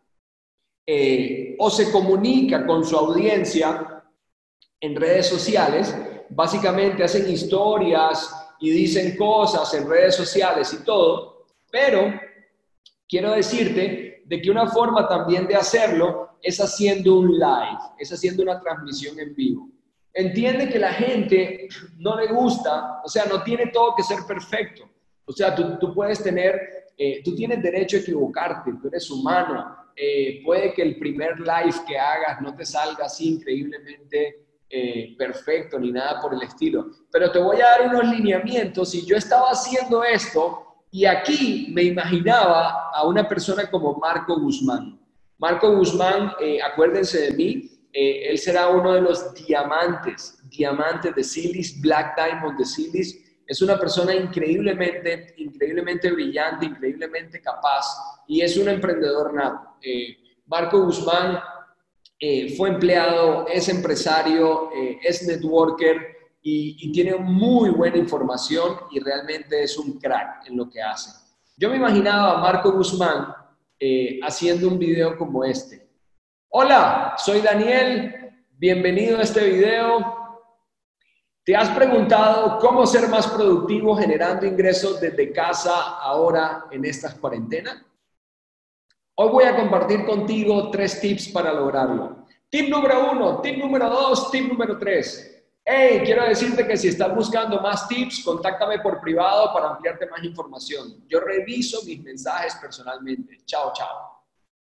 eh, o se comunica con su audiencia en redes sociales. Básicamente hacen historias y dicen cosas en redes sociales y todo. Pero quiero decirte de que una forma también de hacerlo es haciendo un live, es haciendo una transmisión en vivo. Entiende que la gente no le gusta, o sea, no tiene todo que ser perfecto. O sea, tú, tú puedes tener, eh, tú tienes derecho a equivocarte, tú eres humano. Eh, puede que el primer live que hagas no te salga así increíblemente eh, perfecto ni nada por el estilo, pero te voy a dar unos lineamientos. Y yo estaba haciendo esto y aquí me imaginaba a una persona como Marco Guzmán. Marco Guzmán, eh, acuérdense de mí, eh, él será uno de los diamantes, diamantes de Silis, Black Diamond de Silis. Es una persona increíblemente, increíblemente brillante, increíblemente capaz y es un emprendedor nato. Eh, Marco Guzmán eh, fue empleado, es empresario, eh, es networker y, y tiene muy buena información y realmente es un crack en lo que hace. Yo me imaginaba a Marco Guzmán eh, haciendo un video como este. Hola, soy Daniel, bienvenido a este video. ¿Te has preguntado cómo ser más productivo generando ingresos desde casa ahora en estas cuarentenas? Hoy voy a compartir contigo tres tips para lograrlo. Tip número uno, tip número dos, tip número tres. Hey, quiero decirte que si estás buscando más tips, contáctame por privado para ampliarte más información. Yo reviso mis mensajes personalmente. Chao, chao.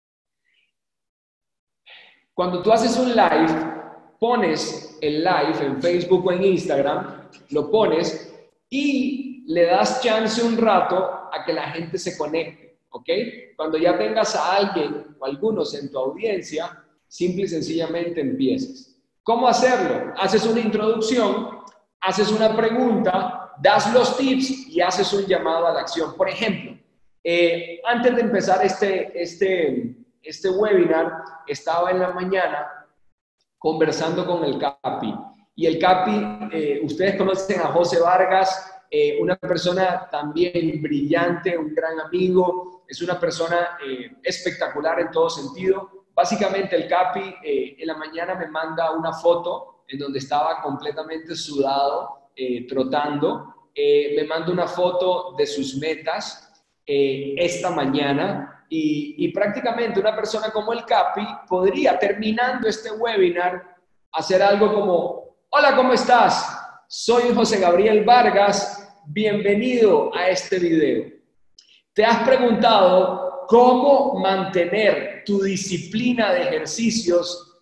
Cuando tú haces un live, pones el live en Facebook o en Instagram, lo pones y le das chance un rato a que la gente se conecte, ¿ok? Cuando ya tengas a alguien o algunos en tu audiencia, simple y sencillamente empieces. ¿Cómo hacerlo? Haces una introducción, haces una pregunta, das los tips y haces un llamado a la acción. Por ejemplo, eh, antes de empezar este, este, este webinar, estaba en la mañana conversando con el Capi. Y el Capi, eh, ustedes conocen a José Vargas, eh, una persona también brillante, un gran amigo, es una persona eh, espectacular en todo sentido. Básicamente el Capi eh, en la mañana me manda una foto en donde estaba completamente sudado, eh, trotando. Eh, me manda una foto de sus metas eh, esta mañana. Y, y prácticamente una persona como el Capi podría, terminando este webinar, hacer algo como: hola, ¿cómo estás? Soy José Gabriel Vargas, bienvenido a este video. ¿Te has preguntado cómo mantener tu disciplina de ejercicios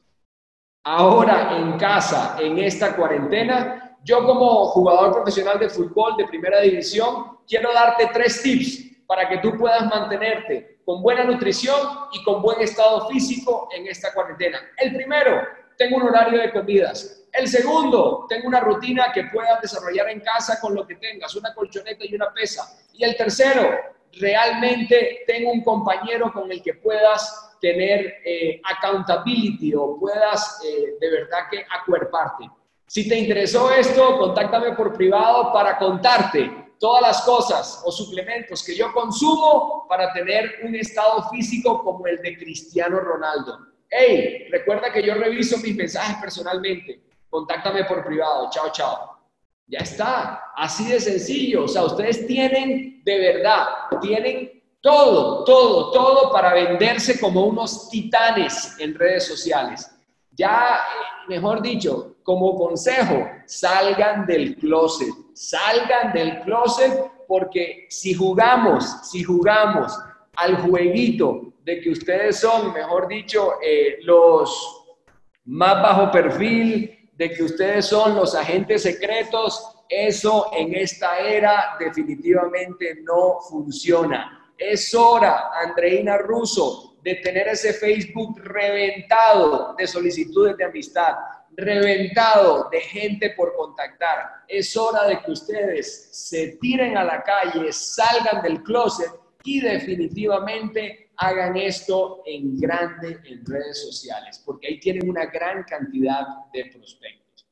ahora en casa, en esta cuarentena? Yo, como jugador profesional de fútbol de primera división, quiero darte tres tips para que tú puedas mantenerte con buena nutrición y con buen estado físico en esta cuarentena. El primero, tengo un horario de comidas. El segundo, tengo una rutina que puedas desarrollar en casa con lo que tengas, una colchoneta y una pesa. Y el tercero, realmente tengo un compañero con el que puedas tener eh, accountability o puedas eh, de verdad que acuerparte. Si te interesó esto, contáctame por privado para contarte todas las cosas o suplementos que yo consumo para tener un estado físico como el de Cristiano Ronaldo. Hey, recuerda que yo reviso mis mensajes personalmente. Contáctame por privado. Chao, chao. Ya está. Así de sencillo. O sea, ustedes tienen, de verdad, tienen todo, todo, todo para venderse como unos titanes en redes sociales. Ya, mejor dicho, como consejo, salgan del closet, salgan del closet, porque si jugamos, si jugamos al jueguito de que ustedes son, mejor dicho, eh, los más bajo perfil, de que ustedes son los agentes secretos, eso en esta era definitivamente no funciona. Es hora, Andreina Russo, de tener ese Facebook reventado de solicitudes de amistad, reventado de gente por contactar. Es hora de que ustedes se tiren a la calle, salgan del closet y definitivamente hagan esto en grande en redes sociales, porque ahí tienen una gran cantidad de prospectos.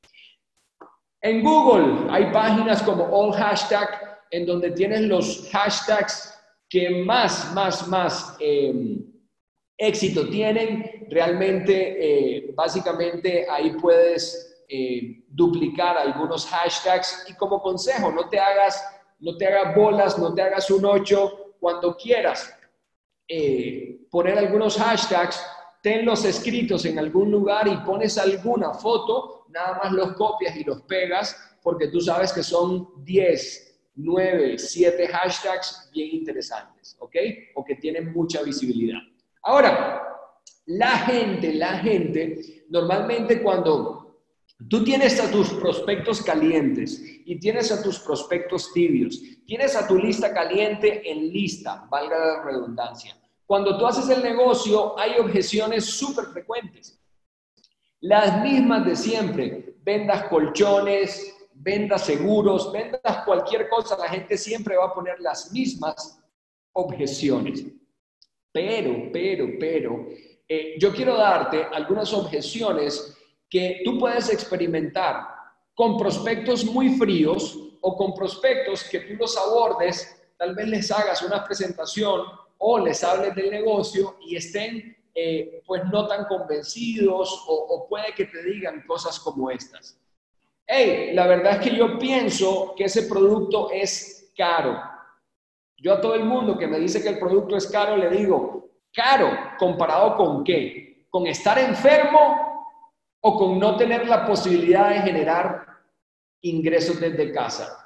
En Google hay páginas como All Hashtag, en donde tienen los hashtags que más, más, más eh, éxito tienen. Realmente, eh, básicamente, ahí puedes eh, duplicar algunos hashtags. Y como consejo, no te hagas, no te hagas bolas, no te hagas un ocho. Cuando quieras eh, poner algunos hashtags, tenlos escritos en algún lugar y pones alguna foto, nada más los copias y los pegas, porque tú sabes que son diez, nueve, siete hashtags bien interesantes, ¿ok? O que tienen mucha visibilidad. Ahora, la gente, la gente, normalmente cuando Tú tienes a tus prospectos calientes y tienes a tus prospectos tibios. Tienes a tu lista caliente en lista, valga la redundancia. Cuando tú haces el negocio, hay objeciones súper frecuentes. Las mismas de siempre. Vendas colchones, vendas seguros, vendas cualquier cosa. La gente siempre va a poner las mismas objeciones. Pero, pero, pero, eh, yo quiero darte algunas objeciones que tú puedes experimentar con prospectos muy fríos o con prospectos que tú los abordes, tal vez les hagas una presentación o les hables del negocio y estén eh, pues no tan convencidos o, o puede que te digan cosas como estas. Hey, la verdad es que yo pienso que ese producto es caro. Yo a todo el mundo que me dice que el producto es caro le digo, ¿caro comparado con qué? ¿Con estar enfermo o con no tener la posibilidad de generar ingresos desde casa?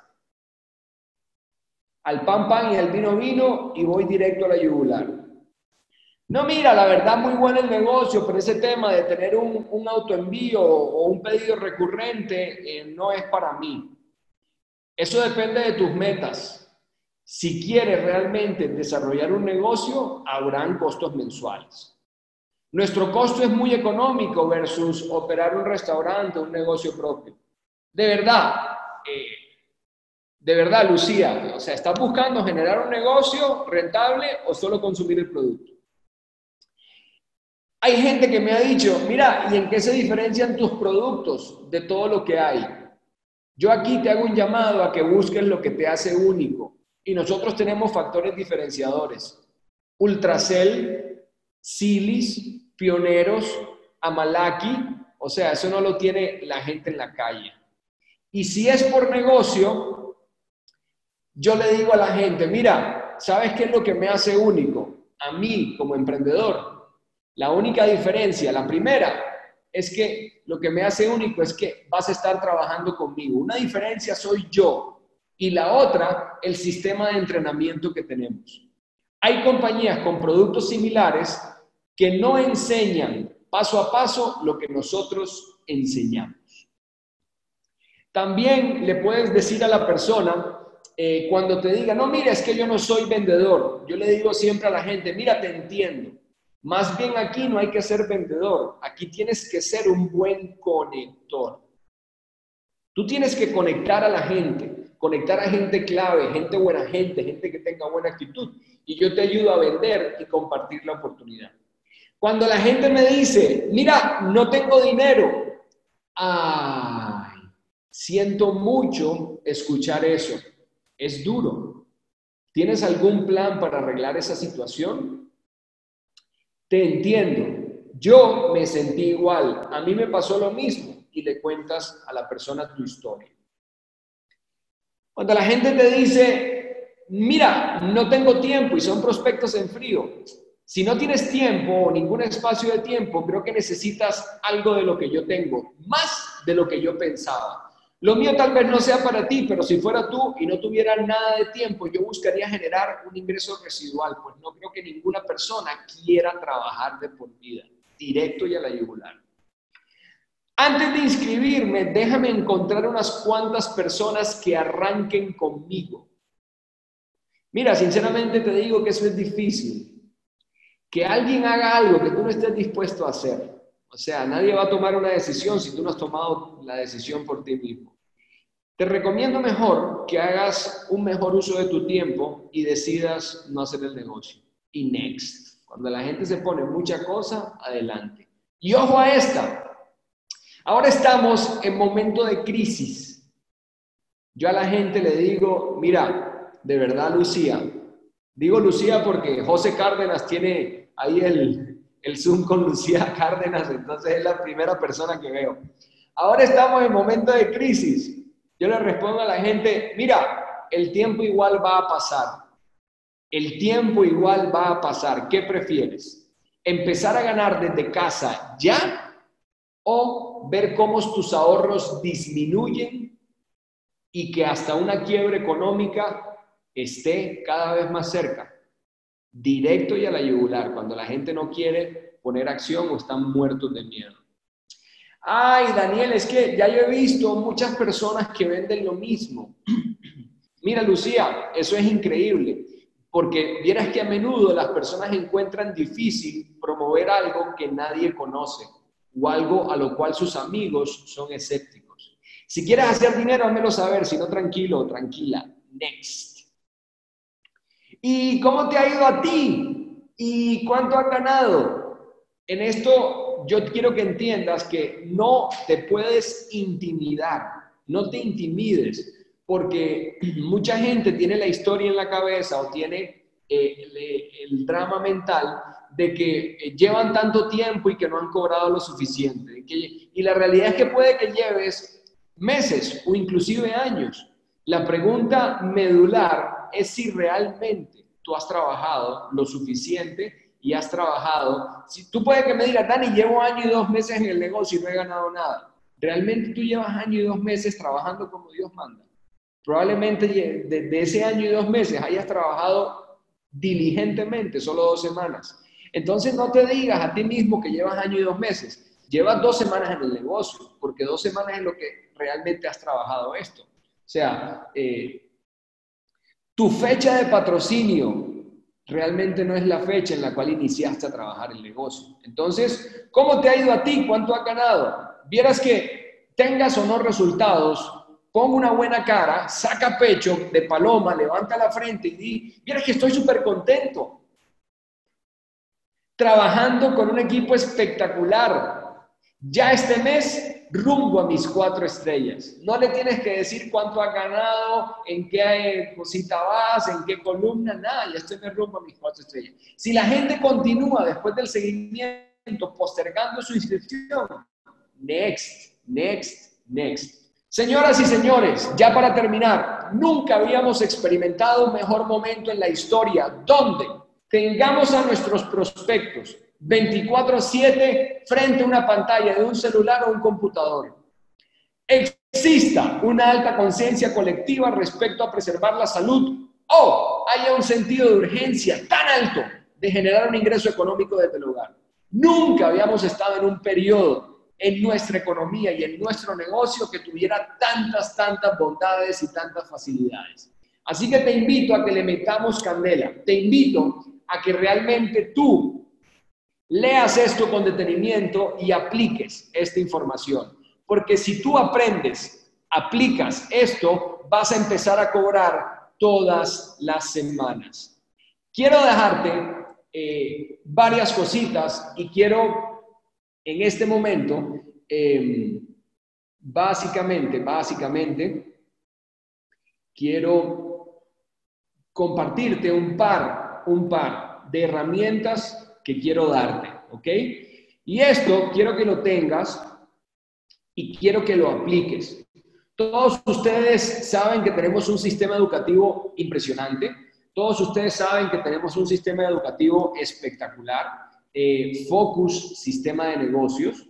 Al pan pan y al vino vino y voy directo a la yugular. No, mira, la verdad muy bueno el negocio, pero ese tema de tener un, un autoenvío o un pedido recurrente eh, no es para mí. Eso depende de tus metas. Si quieres realmente desarrollar un negocio, habrán costos mensuales. Nuestro costo es muy económico versus operar un restaurante, un negocio propio. De verdad, eh, de verdad, Lucía, o sea, ¿estás buscando generar un negocio rentable o solo consumir el producto? Hay gente que me ha dicho, mira, ¿y en qué se diferencian tus productos de todo lo que hay? Yo aquí te hago un llamado a que busques lo que te hace único. Y nosotros tenemos factores diferenciadores. Ultracell, Silis, Pioneros, Amalaki, o sea, eso no lo tiene la gente en la calle. Y si es por negocio, yo le digo a la gente, mira, ¿sabes qué es lo que me hace único? A mí como emprendedor. La única diferencia, la primera, es que lo que me hace único es que vas a estar trabajando conmigo. Una diferencia soy yo y la otra, el sistema de entrenamiento que tenemos. Hay compañías con productos similares que no enseñan paso a paso lo que nosotros enseñamos. También le puedes decir a la persona, eh, cuando te diga, no, mira, es que yo no soy vendedor. Yo le digo siempre a la gente, mira, te entiendo. Más bien aquí no hay que ser vendedor, aquí tienes que ser un buen conector. Tú tienes que conectar a la gente, conectar a gente clave, gente buena gente, gente que tenga buena actitud. Y yo te ayudo a vender y compartir la oportunidad. Cuando la gente me dice, mira, no tengo dinero, ay, siento mucho escuchar eso. Es duro. ¿Tienes algún plan para arreglar esa situación? Te entiendo, yo me sentí igual, a mí me pasó lo mismo y le cuentas a la persona tu historia. Cuando la gente te dice, mira, no tengo tiempo y son prospectos en frío, si no tienes tiempo o ningún espacio de tiempo, creo que necesitas algo de lo que yo tengo, más de lo que yo pensaba. Lo mío tal vez no sea para ti, pero si fuera tú y no tuviera nada de tiempo, yo buscaría generar un ingreso residual, pues no creo que ninguna persona quiera trabajar de por vida, directo y a la yugular. Antes de inscribirme, déjame encontrar unas cuantas personas que arranquen conmigo. Mira, sinceramente te digo que eso es difícil. Que alguien haga algo que tú no estés dispuesto a hacer. O sea, nadie va a tomar una decisión si tú no has tomado la decisión por ti mismo. Te recomiendo mejor que hagas un mejor uso de tu tiempo y decidas no hacer el negocio. Y next. Cuando la gente se pone mucha cosa, adelante. Y ojo a esta. Ahora estamos en momento de crisis. Yo a la gente le digo, mira, de verdad, Lucía. Digo Lucía porque José Cárdenas tiene ahí el, el Zoom con Lucía Cárdenas, entonces es la primera persona que veo. Ahora estamos en momento de crisis. Yo le respondo a la gente, mira, el tiempo igual va a pasar. El tiempo igual va a pasar. ¿Qué prefieres? ¿Empezar a ganar desde casa ya o ver cómo tus ahorros disminuyen y que hasta una quiebra económica esté cada vez más cerca? Directo y a la yugular, cuando la gente no quiere poner acción o están muertos de miedo. Ay, Daniel, es que ya yo he visto muchas personas que venden lo mismo. Mira, Lucía, eso es increíble, porque vieras que a menudo las personas encuentran difícil promover algo que nadie conoce o algo a lo cual sus amigos son escépticos. Si quieres hacer dinero, házmelo saber, si no, tranquilo, tranquila. Next. ¿Y cómo te ha ido a ti? ¿Y cuánto has ganado? En esto yo quiero que entiendas que no te puedes intimidar, no te intimides, porque mucha gente tiene la historia en la cabeza o tiene eh, el, el drama mental de que eh, llevan tanto tiempo y que no han cobrado lo suficiente. Que, y la realidad es que puede que lleves meses o inclusive años. La pregunta medular es si realmente tú has trabajado lo suficiente y has trabajado. Si tú puedes que me digas, Dani, llevo año y dos meses en el negocio y no he ganado nada. ¿Realmente tú llevas año y dos meses trabajando como Dios manda? Probablemente desde ese año y dos meses hayas trabajado diligentemente, solo dos semanas. Entonces no te digas a ti mismo que llevas año y dos meses. Llevas dos semanas en el negocio, porque dos semanas es lo que realmente has trabajado esto. O sea, eh, tu fecha de patrocinio realmente no es la fecha en la cual iniciaste a trabajar el negocio. Entonces, ¿cómo te ha ido a ti? ¿Cuánto has ganado? Vieras que tengas o no resultados, pon una buena cara, saca pecho de paloma, levanta la frente y di, vieras que estoy súper contento. Trabajando con un equipo espectacular. Ya este mes, rumbo a mis cuatro estrellas. No le tienes que decir cuánto has ganado, en qué cosita vas, en qué columna, nada. Ya estoy en rumbo a mis cuatro estrellas. Si la gente continúa después del seguimiento postergando su inscripción, next, next, next. Señoras y señores, ya para terminar, nunca habíamos experimentado un mejor momento en la historia donde tengamos a nuestros prospectos veinticuatro siete frente a una pantalla de un celular o un computador. Exista una alta conciencia colectiva respecto a preservar la salud o haya un sentido de urgencia tan alto de generar un ingreso económico desde el hogar. Nunca habíamos estado en un periodo en nuestra economía y en nuestro negocio que tuviera tantas, tantas bondades y tantas facilidades. Así que te invito a que le metamos candela. Te invito a que realmente tú leas esto con detenimiento y apliques esta información. Porque si tú aprendes, aplicas esto, vas a empezar a cobrar todas las semanas. Quiero dejarte eh, varias cositas y quiero en este momento, eh, básicamente, básicamente, quiero compartirte un par, un par de herramientas que quiero darte, ¿ok? Y esto quiero que lo tengas y quiero que lo apliques. Todos ustedes saben que tenemos un sistema educativo impresionante. Todos ustedes saben que tenemos un sistema educativo espectacular. Eh, Focus, sistema de negocios.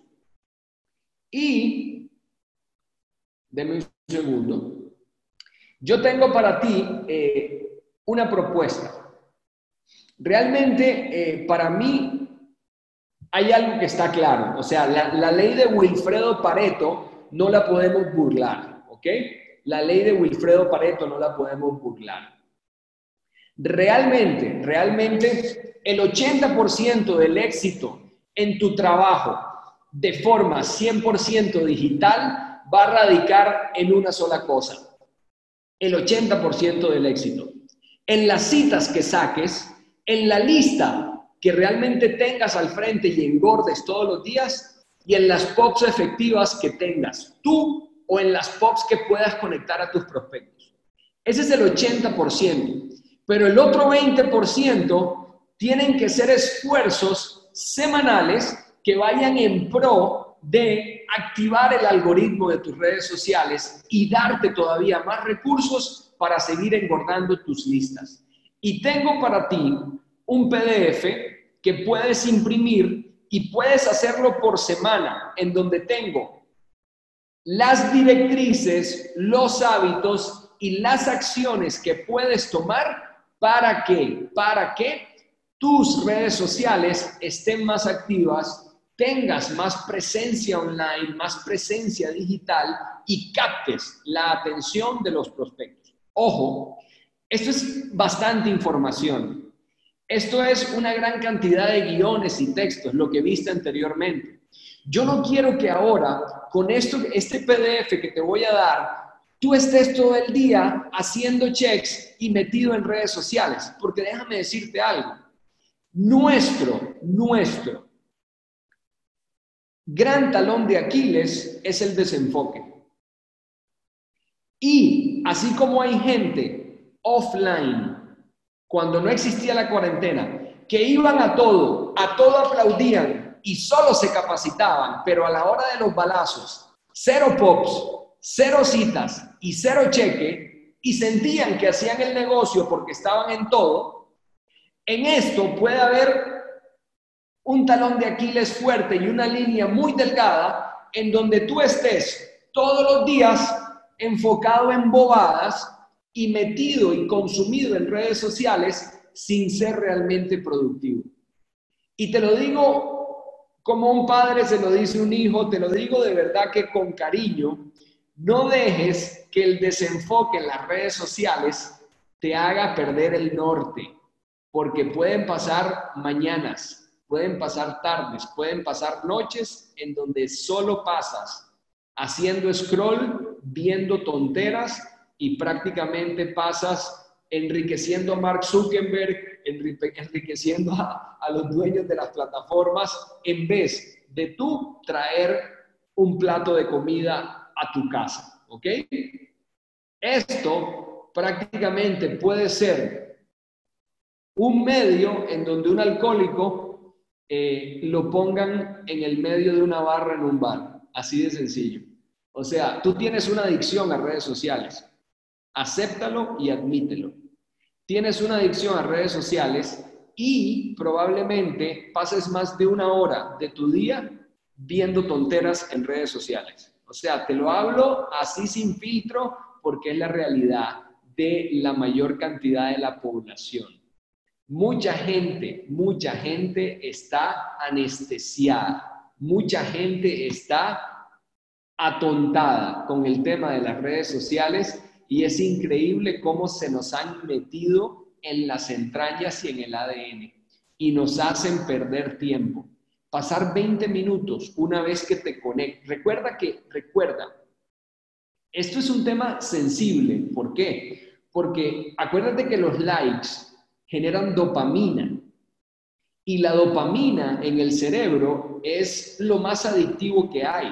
Y, denme un segundo, yo tengo para ti eh, una propuesta. Realmente, eh, para mí, hay algo que está claro. O sea, la, la ley de Wilfredo Pareto no la podemos burlar, ¿ok? La ley de Wilfredo Pareto no la podemos burlar. Realmente, realmente, el ochenta por ciento del éxito en tu trabajo de forma cien por ciento digital va a radicar en una sola cosa. El ochenta por ciento del éxito. En las citas que saques, en la lista que realmente tengas al frente y engordes todos los días, y en las P O Ps efectivas que tengas tú o en las P O Ps que puedas conectar a tus prospectos. Ese es el ochenta por ciento. Pero el otro veinte por ciento tienen que ser esfuerzos semanales que vayan en pro de activar el algoritmo de tus redes sociales y darte todavía más recursos para seguir engordando tus listas. Y tengo para ti un P D F que puedes imprimir y puedes hacerlo por semana, en donde tengo las directrices, los hábitos y las acciones que puedes tomar para que, para que tus redes sociales estén más activas tengas más presencia online, más presencia digital y captes la atención de los prospectos. Ojo, esto es bastante información. Esto es una gran cantidad de guiones y textos, lo que viste anteriormente. Yo no quiero que ahora, con esto, este P D F que te voy a dar, tú estés todo el día haciendo checks y metido en redes sociales, porque déjame decirte algo. Nuestro, nuestro gran talón de Aquiles es el desenfoque. Y así como hay gente offline, cuando no existía la cuarentena, que iban a todo, a todo aplaudían y solo se capacitaban, pero a la hora de los balazos, cero pops, cero citas y cero cheque, y sentían que hacían el negocio porque estaban en todo, en esto puede haber un talón de Aquiles fuerte y una línea muy delgada en donde tú estés todos los días enfocado en bobadas y metido y consumido en redes sociales sin ser realmente productivo. Y te lo digo como un padre se lo dice a un hijo, te lo digo de verdad que con cariño, no dejes que el desenfoque en las redes sociales te haga perder el norte, porque pueden pasar mañanas, pueden pasar tardes, pueden pasar noches en donde solo pasas haciendo scroll, viendo tonteras y prácticamente pasas enriqueciendo a Mark Zuckerberg, enriqueciendo a, a los dueños de las plataformas, en vez de tú traer un plato de comida a tu casa, ¿ok? Esto prácticamente puede ser un medio en donde un alcohólico eh, lo pongan en el medio de una barra en un bar, así de sencillo. O sea, tú tienes una adicción a redes sociales, acéptalo y admítelo. Tienes una adicción a redes sociales y probablemente pases más de una hora de tu día viendo tonteras en redes sociales. O sea, te lo hablo así sin filtro porque es la realidad de la mayor cantidad de la población. Mucha gente, mucha gente está anestesiada, mucha gente está atontada con el tema de las redes sociales y es increíble cómo se nos han metido en las entrañas y en el A D N y nos hacen perder tiempo. Pasar veinte minutos una vez que te conectas. Recuerda que, recuerda, esto es un tema sensible. ¿Por qué? Porque acuérdate que los likes generan dopamina y la dopamina en el cerebro es lo más adictivo que hay.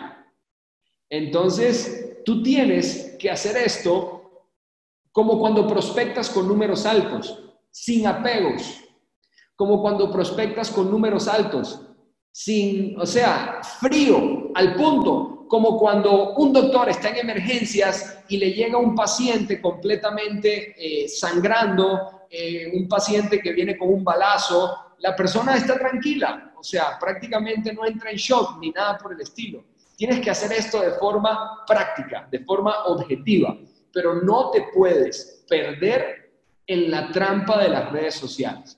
Entonces, tú tienes que hacer esto como cuando prospectas con números altos, sin apegos, como cuando prospectas con números altos, sin, o sea, frío, al punto, como cuando un doctor está en emergencias y le llega un paciente completamente eh, sangrando, eh, un paciente que viene con un balazo, la persona está tranquila, o sea, prácticamente no entra en shock ni nada por el estilo. Tienes que hacer esto de forma práctica, de forma objetiva, pero no te puedes perder en la trampa de las redes sociales.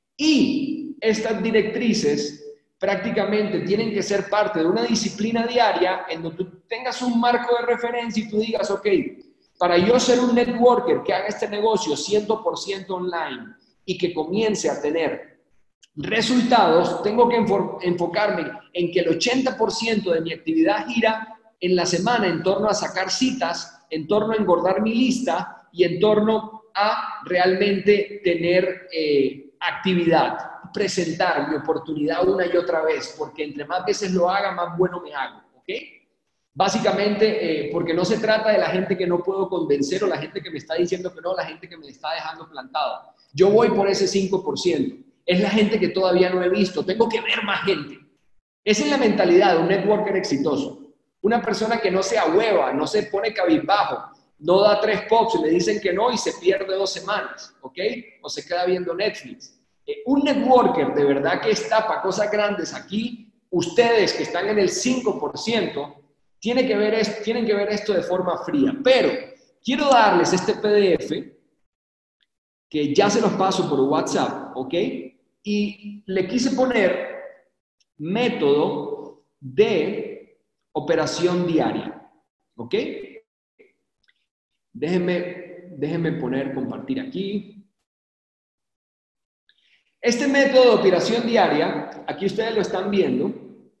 Y estas directrices prácticamente tienen que ser parte de una disciplina diaria en donde tú tengas un marco de referencia y tú digas, ok, para yo ser un networker que haga este negocio cien por ciento online y que comience a tener resultados, tengo que enfocarme en que el ochenta por ciento de mi actividad gira en la semana en torno a sacar citas, en torno a engordar mi lista y en torno a realmente tener eh, actividad, presentar mi oportunidad una y otra vez, porque entre más veces lo haga, más bueno me hago, ¿ok? Básicamente, eh, porque no se trata de la gente que no puedo convencer o la gente que me está diciendo que no, la gente que me está dejando plantado. Yo voy por ese cinco por ciento. Es la gente que todavía no he visto. Tengo que ver más gente. Esa es la mentalidad de un networker exitoso. Una persona que no se ahueva, no se pone cabizbajo, no da tres pops, le dicen que no y se pierde dos semanas, ¿ok? O se queda viendo Netflix. Eh, un networker de verdad que está para cosas grandes aquí, ustedes que están en el cinco por ciento, tienen que ver esto, tienen que ver esto de forma fría. Pero quiero darles este P D F que ya se los paso por WhatsApp, ¿ok? Y le quise poner método de operación diaria. ¿Ok? Déjenme, déjenme poner, compartir aquí. Este método de operación diaria, aquí ustedes lo están viendo,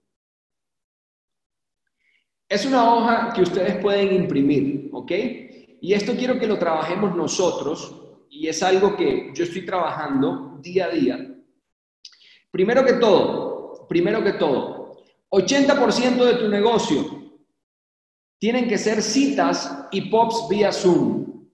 es una hoja que ustedes pueden imprimir, ¿ok? Y esto quiero que lo trabajemos nosotros, y es algo que yo estoy trabajando día a día. Primero que todo, primero que todo, ochenta por ciento de tu negocio tienen que ser citas y pops vía Zoom.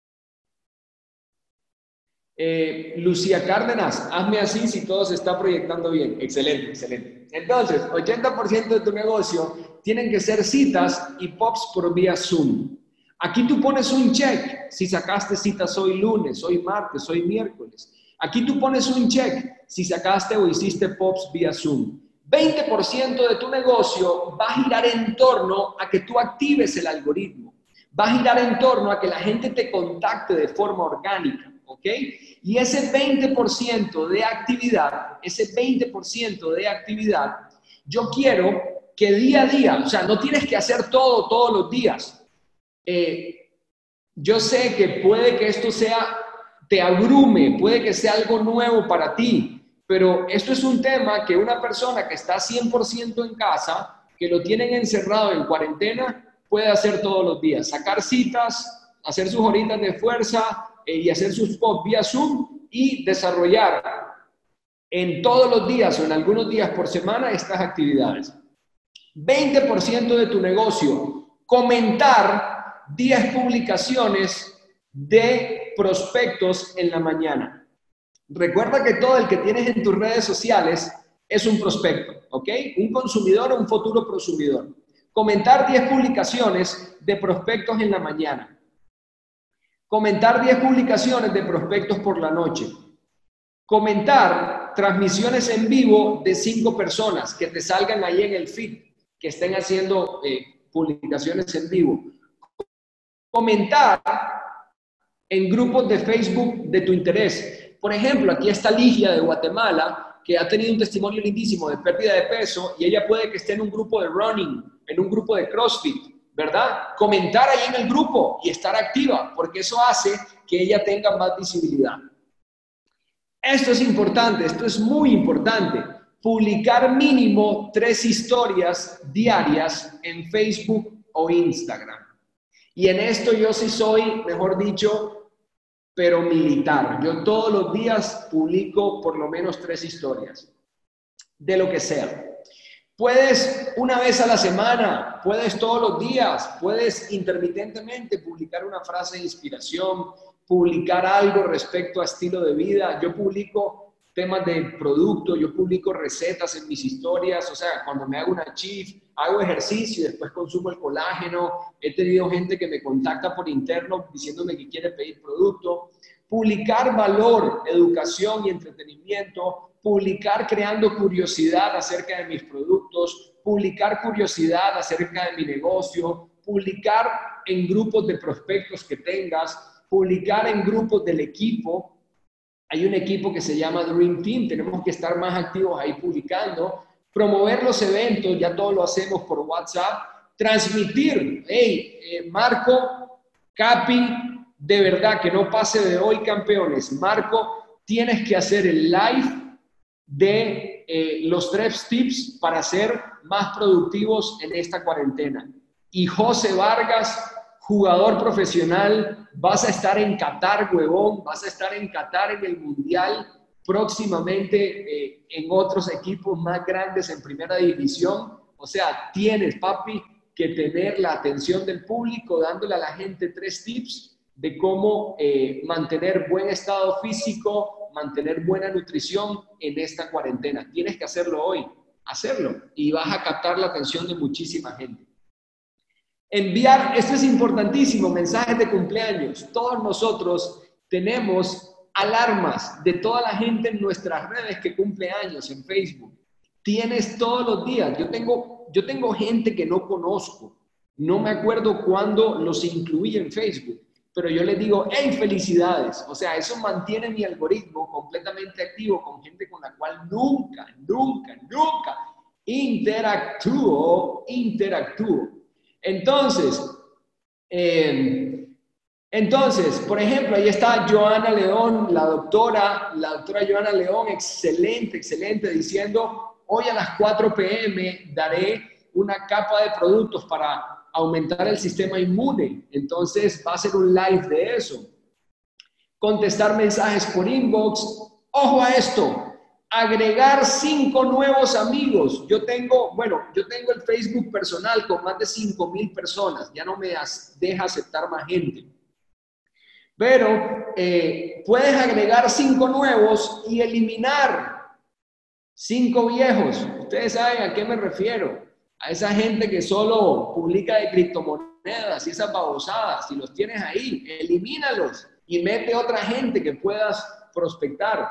Eh, Lucía Cárdenas, hazme así si todo se está proyectando bien. Excelente, excelente. Entonces, ochenta por ciento de tu negocio tienen que ser citas y pops por vía Zoom. Aquí tú pones un check si sacaste citas hoy lunes, hoy martes, hoy miércoles. Aquí tú pones un check si sacaste o hiciste pops vía Zoom. veinte por ciento de tu negocio va a girar en torno a que tú actives el algoritmo. Va a girar en torno a que la gente te contacte de forma orgánica, ¿ok? Y ese veinte por ciento de actividad, ese veinte por ciento de actividad, yo quiero que día a día, o sea, no tienes que hacer todo todos los días. Eh, yo sé que puede que esto sea, te abrume, puede que sea algo nuevo para ti, pero esto es un tema que una persona que está cien por ciento en casa, que lo tienen encerrado en cuarentena, puede hacer todos los días. Sacar citas, hacer sus horitas de fuerza eh, y hacer sus posts vía Zoom y desarrollar en todos los días o en algunos días por semana estas actividades. veinte por ciento de tu negocio, comentar diez publicaciones de prospectos en la mañana. Recuerda que todo el que tienes en tus redes sociales es un prospecto, ¿ok? Un consumidor o un futuro consumidor. Comentar diez publicaciones de prospectos en la mañana. Comentar diez publicaciones de prospectos por la noche. Comentar transmisiones en vivo de cinco personas que te salgan ahí en el feed, que estén haciendo eh, publicaciones en vivo. Comentar en grupos de Facebook de tu interés. Por ejemplo, aquí está Ligia de Guatemala, que ha tenido un testimonio lindísimo de pérdida de peso y ella puede que esté en un grupo de running, en un grupo de CrossFit, ¿verdad? Comentar ahí en el grupo y estar activa, porque eso hace que ella tenga más visibilidad. Esto es importante, esto es muy importante. Publicar mínimo tres historias diarias en Facebook o Instagram. Y en esto yo sí soy, mejor dicho, pero militar. Yo todos los días publico por lo menos tres historias, de lo que sea. Puedes una vez a la semana, puedes todos los días, puedes intermitentemente publicar una frase de inspiración, publicar algo respecto a estilo de vida. Yo publico temas de producto, yo publico recetas en mis historias, o sea, cuando me hago una chief, hago ejercicio y después consumo el colágeno. He tenido gente que me contacta por interno diciéndome que quiere pedir producto. Publicar valor, educación y entretenimiento, publicar creando curiosidad acerca de mis productos, publicar curiosidad acerca de mi negocio, publicar en grupos de prospectos que tengas, publicar en grupos del equipo. Hay un equipo que se llama Dream Team, tenemos que estar más activos ahí publicando, promover los eventos, ya todo lo hacemos por WhatsApp, transmitir, hey, eh, Marco, Capi, de verdad que no pase de hoy, campeones. Marco, tienes que hacer el live de eh, los tres tips para ser más productivos en esta cuarentena. Y José Vargas, jugador profesional, vas a estar en Qatar, huevón, vas a estar en Qatar en el Mundial, próximamente eh, en otros equipos más grandes en primera división. O sea, tienes, papi, que tener la atención del público, dándole a la gente tres tips de cómo eh, mantener buen estado físico, mantener buena nutrición en esta cuarentena. Tienes que hacerlo hoy, hacerlo, y vas a captar la atención de muchísima gente. Enviar, esto es importantísimo, mensajes de cumpleaños. Todos nosotros tenemos alarmas de toda la gente en nuestras redes que cumple años en Facebook. Tienes todos los días. Yo tengo, yo tengo gente que no conozco. No me acuerdo cuándo los incluí en Facebook, pero yo les digo, hey, felicidades. O sea, eso mantiene mi algoritmo completamente activo con gente con la cual nunca, nunca, nunca interactúo, interactúo. Entonces, eh, entonces, por ejemplo, ahí está Joana León, la doctora, la doctora Joana León, excelente, excelente, diciendo, hoy a las cuatro p m daré una capa de productos para aumentar el sistema inmune. Entonces, va a ser un live de eso. Contestar mensajes por inbox. Ojo a esto. Agregar cinco nuevos amigos. Yo tengo, bueno, yo tengo el Facebook personal con más de cinco mil personas. Ya no me deja aceptar más gente. Pero eh, puedes agregar cinco nuevos y eliminar cinco viejos. Ustedes saben a qué me refiero. A esa gente que solo publica de criptomonedas y esas babosadas. Si los tienes ahí, elimínalos y mete otra gente que puedas prospectar.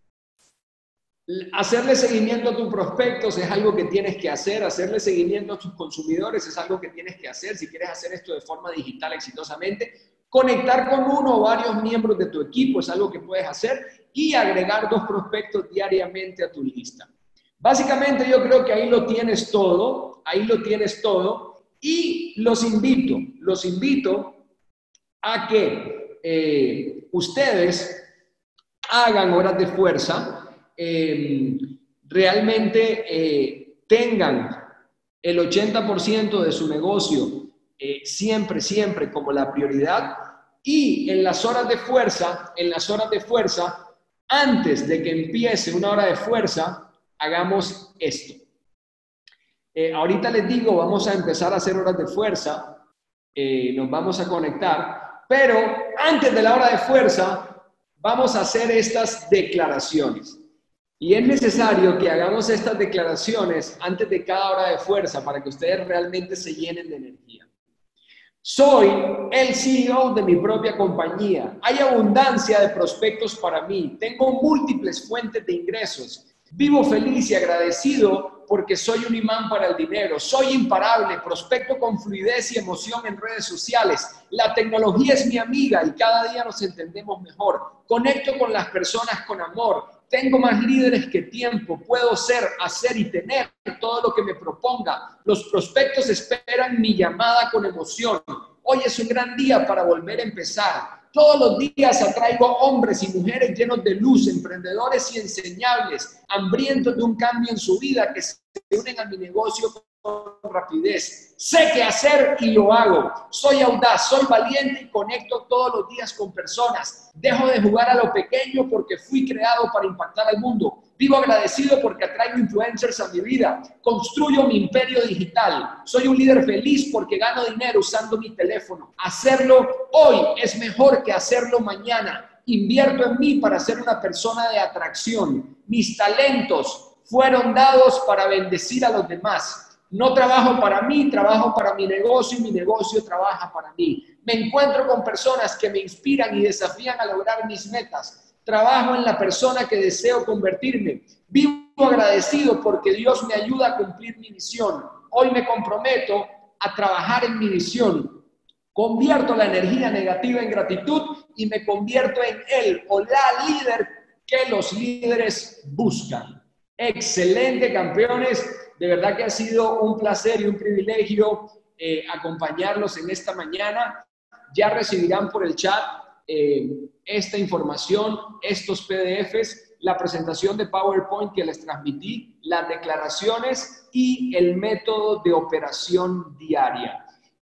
Hacerle seguimiento a tus prospectos es algo que tienes que hacer. Hacerle seguimiento a tus consumidores es algo que tienes que hacer si quieres hacer esto de forma digital exitosamente. Conectar con uno o varios miembros de tu equipo es algo que puedes hacer y agregar dos prospectos diariamente a tu lista. Básicamente yo creo que ahí lo tienes todo, ahí lo tienes todo y los invito, los invito a que eh, ustedes hagan horas de fuerza. Eh, realmente eh, tengan el ochenta por ciento de su negocio eh, siempre, siempre como la prioridad y en las horas de fuerza, en las horas de fuerza, antes de que empiece una hora de fuerza, hagamos esto. Eh, ahorita les digo, vamos a empezar a hacer horas de fuerza, eh, nos vamos a conectar, pero antes de la hora de fuerza, vamos a hacer estas declaraciones. Y es necesario que hagamos estas declaraciones antes de cada hora de fuerza para que ustedes realmente se llenen de energía. Soy el C E O de mi propia compañía. Hay abundancia de prospectos para mí. Tengo múltiples fuentes de ingresos. Vivo feliz y agradecido porque soy un imán para el dinero. Soy imparable, prospecto con fluidez y emoción en redes sociales. La tecnología es mi amiga y cada día nos entendemos mejor. Conecto con las personas con amor. Tengo más líderes que tiempo. Puedo ser, hacer y tener todo lo que me proponga. Los prospectos esperan mi llamada con emoción. Hoy es un gran día para volver a empezar. Todos los días atraigo hombres y mujeres llenos de luz, emprendedores y enseñables, hambrientos de un cambio en su vida que se unen a mi negocio con rapidez. Sé qué hacer y lo hago. Soy audaz, soy valiente y conecto todos los días con personas. Dejo de jugar a lo pequeño porque fui creado para impactar al mundo. Vivo agradecido porque atraigo influencers a mi vida. Construyo mi imperio digital. Soy un líder feliz porque gano dinero usando mi teléfono. Hacerlo hoy es mejor que hacerlo mañana. Invierto en mí para ser una persona de atracción. Mis talentos fueron dados para bendecir a los demás. No trabajo para mí, trabajo para mi negocio y mi negocio trabaja para mí. Me encuentro con personas que me inspiran y desafían a lograr mis metas. Trabajo en la persona que deseo convertirme. Vivo agradecido porque Dios me ayuda a cumplir mi misión. Hoy me comprometo a trabajar en mi visión. Convierto la energía negativa en gratitud y me convierto en él o la líder que los líderes buscan. Excelente, campeones. De verdad que ha sido un placer y un privilegio eh, acompañarlos en esta mañana. Ya recibirán por el chat eh, esta información, estos P D Fs, la presentación de PowerPoint que les transmití, las declaraciones y el método de operación diaria.